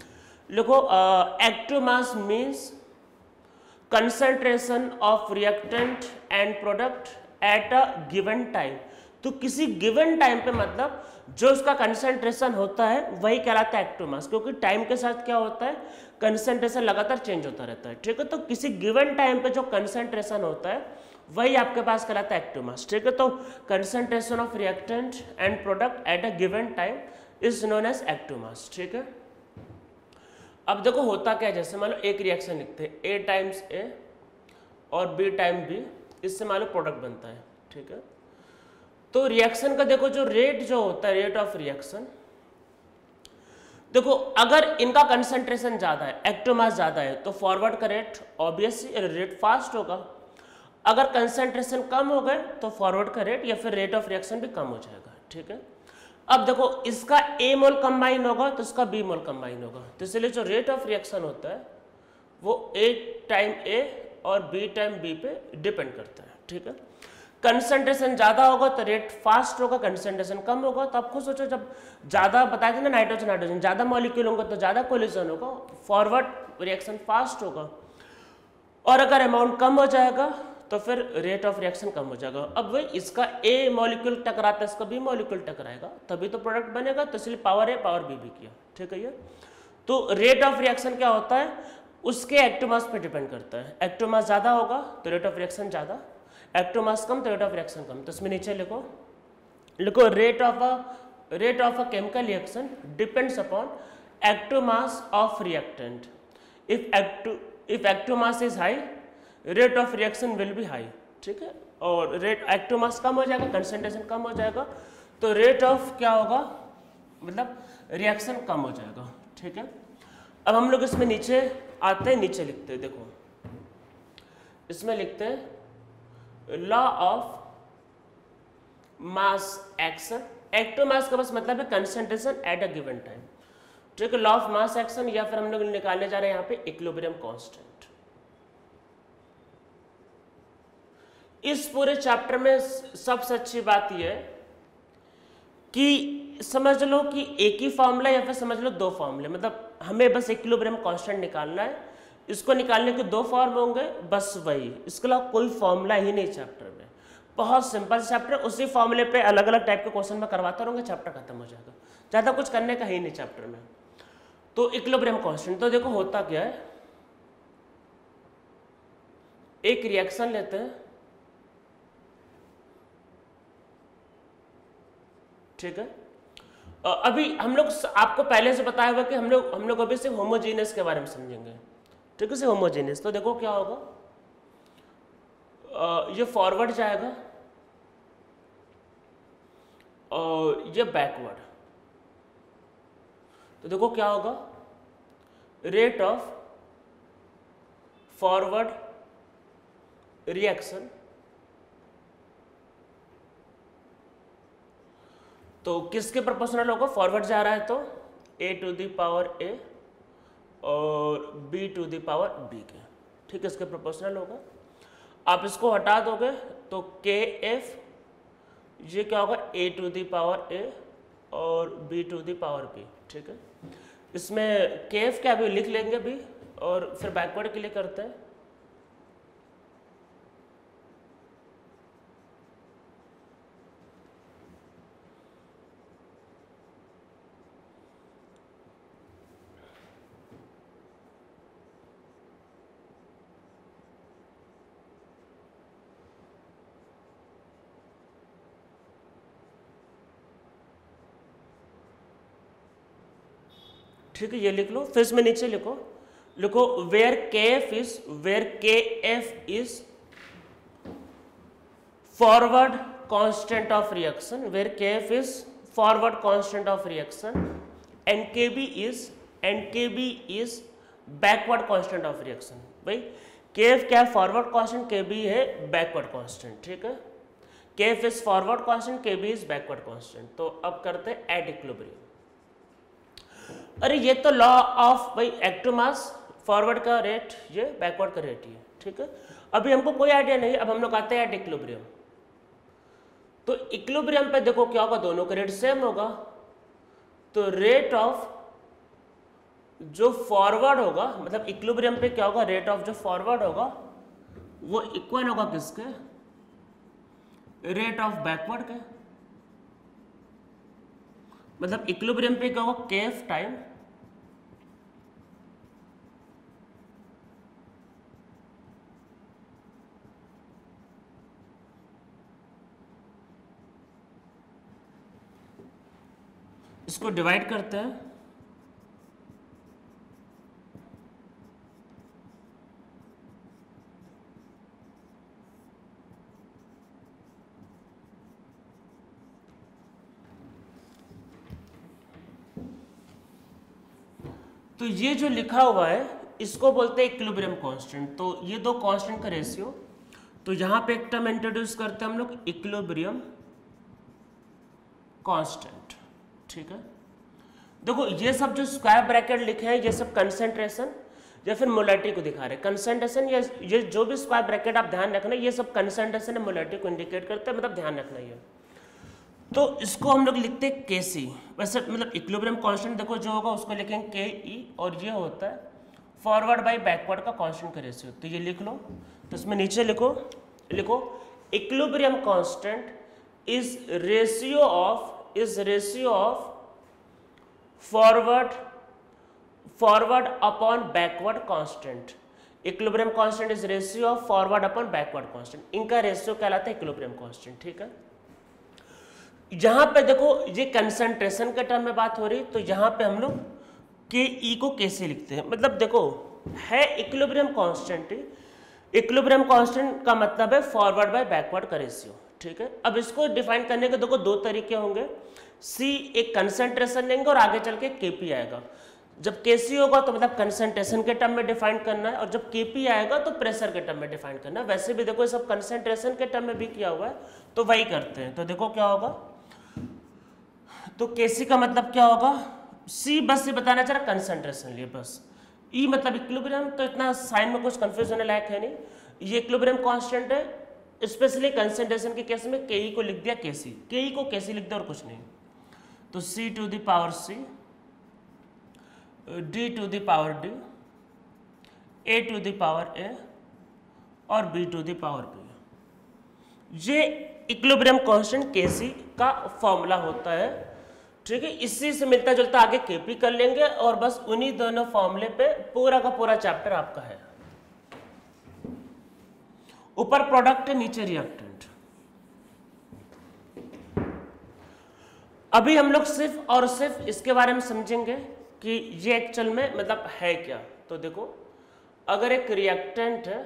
active mass means concentration of reactant and product at a given time. तो किसी गिवन टाइम पे मतलब जो उसका कंसंट्रेशन होता है वही कहलाता है एक्टिव मास, क्योंकि टाइम के साथ क्या होता है, कंसंट्रेशन लगातार चेंज होता रहता है। ठीक है, तो किसी गिवन टाइम पे जो कंसंट्रेशन होता है वही आपके पास कहलाता है एक्टिव मास। ठीक है, तो concentration of reactant and product at a given time is known as active mass. ठीक है, अब देखो होता क्या है, जैसे मान लो एक रिएक्शन लिखते हैं ए टाइम्स ए और बी टाइम बी, इससे मान लो प्रोडक्ट बनता है। ठीक है, तो रिएक्शन का देखो जो रेट जो होता है, रेट ऑफ रिएक्शन, देखो अगर इनका कंसंट्रेशन ज्यादा है, एक्टिव मास ज्यादा है, तो फॉरवर्ड का रेट ऑब्वियसली रेट फास्ट होगा। अगर कंसंट्रेशन कम हो गए तो फॉरवर्ड का रेट या फिर रेट ऑफ रिएक्शन भी कम हो जाएगा। ठीक है, अब देखो इसका ए मोल कंबाइन होगा तो इसका बी मोल कंबाइन होगा, तो इसलिए जो रेट ऑफ रिएक्शन होता है वो ए टाइम ए और बी टाइम बी पे डिपेंड करता है। ठीक है, कंसंट्रेशन ज्यादा होगा तो रेट फास्ट होगा, कंसंट्रेशन कम होगा तो आप खुद सोचो, जब ज्यादा बताए थे ना नाइट्रोजन ज्यादा मॉलिक्यूल होंगे तो ज्यादा कोलिजन होगा, फॉरवर्ड रिएक्शन फास्ट होगा, और अगर अमाउंट कम हो जाएगा तो फिर रेट ऑफ रिएक्शन कम हो जाएगा। अब वही इसका ए मॉलिक्यूल टकराता है, इसका बी मॉलिक्यूल टकराएगा, तभी तो प्रोडक्ट बनेगा, तो इसलिए पावर ए पावर बी भी किया। ठीक है, ये तो रेट ऑफ रिएक्शन क्या होता है, उसके एक्टिव मास पे डिपेंड करता है। एक्टिव मास ज्यादा होगा तो रेट ऑफ रिएक्शन ज्यादा, एक्टिव मास कम तो रेट ऑफ रिएक्शन कम। तो इसमें नीचे लिखो rate of a chemical reaction depends upon active mass of reactant. If active mass is high, rate of reaction will be high. ठीक है, और रेट एक्टिव मास कम हो जाएगा, कंसंट्रेशन कम हो जाएगा, तो रेट ऑफ क्या होगा, मतलब रिएक्शन कम हो जाएगा। ठीक है, अब हम लोग इसमें नीचे आते हैं, नीचे लिखते हैं, देखो इसमें लिखते हैं law of mass action, active mass का बस मतलब है concentration at a given time, ठीक है, लॉ ऑफ मास एक्शन, या फिर हम लोग निकालने जा रहे हैं यहाँ पे इक्विलिब्रियम कांस्टेंट। इस पूरे चैप्टर में सबसे अच्छी बात यह है कि समझ लो कि एक ही फॉर्मूला या फिर समझ लो दो फॉर्मूले, मतलब हमें बस इक्विलिब्रियम कांस्टेंट निकालना है, इसको निकालने के दो फॉर्म होंगे बस वही, इसके अलावा कोई फॉर्मूला ही नहीं चैप्टर में, बहुत सिंपल चैप्टर, उसी फॉर्मूले पे अलग अलग टाइप के क्वेश्चन में करवाता रहूंगा, चैप्टर खत्म हो जाएगा, ज़्यादा कुछ करने का ही नहीं चैप्टर में। तो इक्विलिब्रियम कांस्टेंट, तो देखो होता क्या है, एक रिएक्शन लेते हैं, ठीक है, अभी हम लोग आपको पहले से बताया हुआ कि हम लोग अभी सिर्फ होमोजेनियस के बारे में समझेंगे, ठीक है, सिर्फ होमोजेनियस। तो देखो क्या होगा, ये फॉरवर्ड जाएगा और ये बैकवर्ड, तो देखो क्या होगा, रेट ऑफ फॉरवर्ड रिएक्शन, तो किसके प्रोपोर्शनल होगा, फॉरवर्ड जा रहा है तो a to the power a और b to the power b के, ठीक है, इसके प्रोपोर्शनल होगा। आप इसको हटा दोगे तो kf ये क्या होगा, a to the power a और b to the power b, ठीक है, इसमें kf क्या अभी लिख लेंगे अभी और फिर बैकवर्ड के लिए करते हैं। ठीक है, ये लिख लो, फिर इसमें नीचे लिखो where KF is forward constant of reaction, where KF is forward constant of reaction and KB is backward constant of reaction. भाई KF क्या है, फॉरवर्ड कांस्टेंट, KB है बैकवर्ड कांस्टेंट, ठीक है, KF is forward constant, KB is backward constant. तो अब करते हैं एट इक्विलिब्रियम। अरे ये तो लॉ ऑफ भाई एक्टिव मास, फॉरवर्ड का रेट ये, बैकवर्ड का रेट ये, ठीक है, अभी हमको कोई आइडिया नहीं, अब हम लोग आते हैं एट इक्विलिब्रियम। तो इक्विलिब्रियम पे देखो क्या होगा, दोनों का रेट सेम होगा, तो रेट ऑफ जो फॉरवर्ड होगा, मतलब इक्विलिब्रियम पे क्या होगा, रेट ऑफ जो फॉरवर्ड होगा वो इक्वल होगा किसके, रेट ऑफ बैकवर्ड के, मतलब इक्विलिब्रियम पे क्या होगा, KF टाइम इसको डिवाइड करते हैं, तो ये जो लिखा हुआ है इसको बोलते हैं इक्विलिब्रियम कांस्टेंट। तो ये दो कांस्टेंट का रेशियो, तो यहां पे एक टर्म इंट्रोड्यूस करते हैं हम लोग इक्विलिब्रियम कांस्टेंट, ठीक है। देखो ये सब जो स्क्वायर ब्रैकेट लिखे हैं ये सब कंसंट्रेशन या फिर मोलैरिटी को दिखा रहे हैं, कंसंट्रेशन या ये जो भी स्क्वायर ब्रैकेट आप ध्यान रखना, ये सब कंसंट्रेशन या मोलैरिटी को इंडिकेट करते हैं, मतलब ध्यान रखना ये। तो इसको हम लोग लिखते हैं KC, वैसे मतलब इक्विलिब्रियम कांस्टेंट देखो जो होगा उसको लिखेंगे KE, और ये होता है फॉरवर्ड बाय बैकवर्ड का कांस्टेंट का रेशियो। तो ये लिख लो, तो इसमें नीचे लिखो equilibrium constant is ratio of forward upon backward constant. Equilibrium constant is ratio of forward upon backward constant, इनका रेशियो कहलाता है इक्विलिब्रियम कांस्टेंट, ठीक है। यहां पे देखो ये कंसंट्रेशन के टर्म में बात हो रही, तो यहां पे हम लोग KE को कैसे लिखते हैं, मतलब देखो है इक्विलिब्रियम कांस्टेंट, इक्विलिब्रियम कांस्टेंट का मतलब है फॉरवर्ड बाय बैकवर्ड का रेशियो, ठीक है। अब इसको डिफाइन करने के देखो दो तरीके होंगे, C एक कंसंट्रेशन लेंगे और आगे चल के KP आएगा। जब केसी होगा तो मतलब कंसंट्रेशन के टर्म में डिफाइन करना है, और जब केपी आएगा तो प्रेशर के टर्म में डिफाइन करना है। वैसे भी देखो ये सब कंसंट्रेशन के टर्म में भी किया हुआ है, तो वही करते हैं। तो देखो क्या होगा, तो केसी का मतलब क्या होगा, सी बस ये बताना चाह रहा कंसंट्रेशन लिए बस, ई मतलब इक्विलिब्रियम, तो इतना साइन में कुछ कंफ्यूज होने लायक है नहीं, ये इक्विलिब्रियम कांस्टेंट है। स्पेशली कंसंट्रेशन के केस में के को लिख दिया केसी, के को केसी लिख दिया और कुछ नहीं। तो C to the power C, D to the power D, A to the power A और B to the power B, ये इक्विलिब्रियम कांस्टेंट केसी का फॉर्मूला होता है। ठीक है, इसी से मिलता जुलता आगे केपी कर लेंगे, और बस उन्हीं दोनों फॉर्मूले पे पूरा का पूरा चैप्टर आपका है। ऊपर प्रोडक्ट है, नीचे रिएक्टेंट। अभी हम लोग सिर्फ और सिर्फ इसके बारे में समझेंगे कि ये एक्चुअल में मतलब है क्या। तो देखो, अगर एक रिएक्टेंट है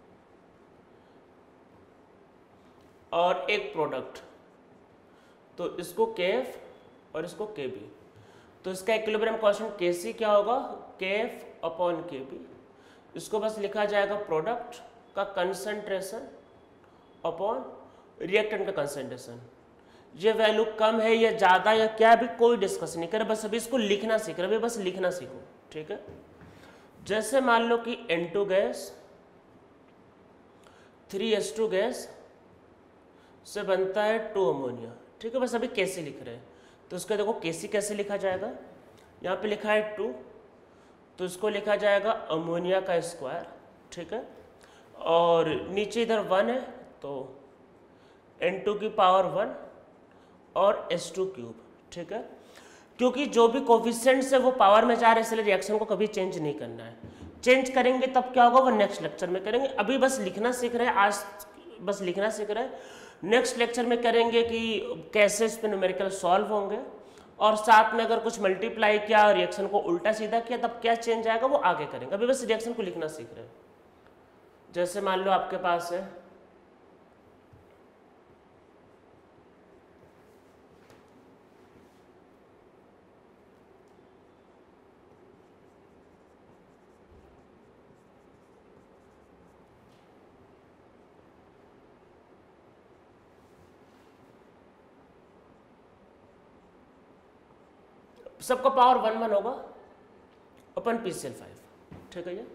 और एक प्रोडक्ट, तो इसको केएफ और इसको केबी, तो इसका इक्विलिब्रियम कांस्टेंट केसी क्या होगा, केएफ अपॉन केबी। इसको बस लिखा जाएगा प्रोडक्ट का कंसंट्रेशन अपॉन रिएक्टेंट का कंसंट्रेशन। ये वैल्यू कम है या ज़्यादा या क्या भी कोई डिस्कस नहीं करे, बस अभी इसको लिखना सीख रहे, बस लिखना सीखो। ठीक है, जैसे मान लो कि N2 गैस 3H2 गैस से बनता है 2 अमोनिया। ठीक है, बस अभी कैसे लिख रहे हैं, तो उसका देखो केसी कैसे लिखा जाएगा, यहाँ पे लिखा है 2, तो इसको लिखा जाएगा अमोनिया का स्क्वायर। ठीक है, और नीचे इधर 1 है, तो N2 की पावर 1 और H2 क्यूब। ठीक है, क्योंकि जो भी कोफिशिएंट्स है वो पावर में जा रहे हैं, इसलिए रिएक्शन को कभी चेंज नहीं करना है। चेंज करेंगे तब क्या होगा, वो नेक्स्ट लेक्चर में करेंगे। अभी बस लिखना सीख रहे हैं, आज बस लिखना सीख रहे हैं। नेक्स्ट लेक्चर में करेंगे कि कैसे इस पे न्यूमेरिकल सॉल्व होंगे, और साथ में अगर कुछ मल्टीप्लाई किया और रिएक्शन को उल्टा सीधा किया तब क्या चेंज आएगा वो आगे करेंगे। अभी बस रिएक्शन को लिखना सीख रहे हैं। जैसे मान लो आपके पास है सबका पावर 1 1 होगा अपन PCl5। ठीक है, ये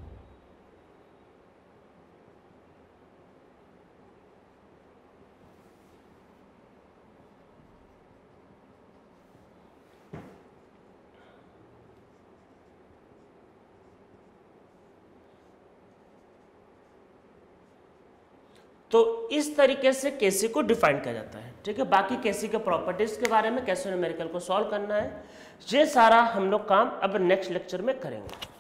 तो इस तरीके से केसी को डिफाइन किया जाता है। ठीक है, बाकी केसी के प्रॉपर्टीज के बारे में, कैसे न्यूमेरिकल को सॉल्व करना है, ये सारा हम लोग काम अब नेक्स्ट लेक्चर में करेंगे।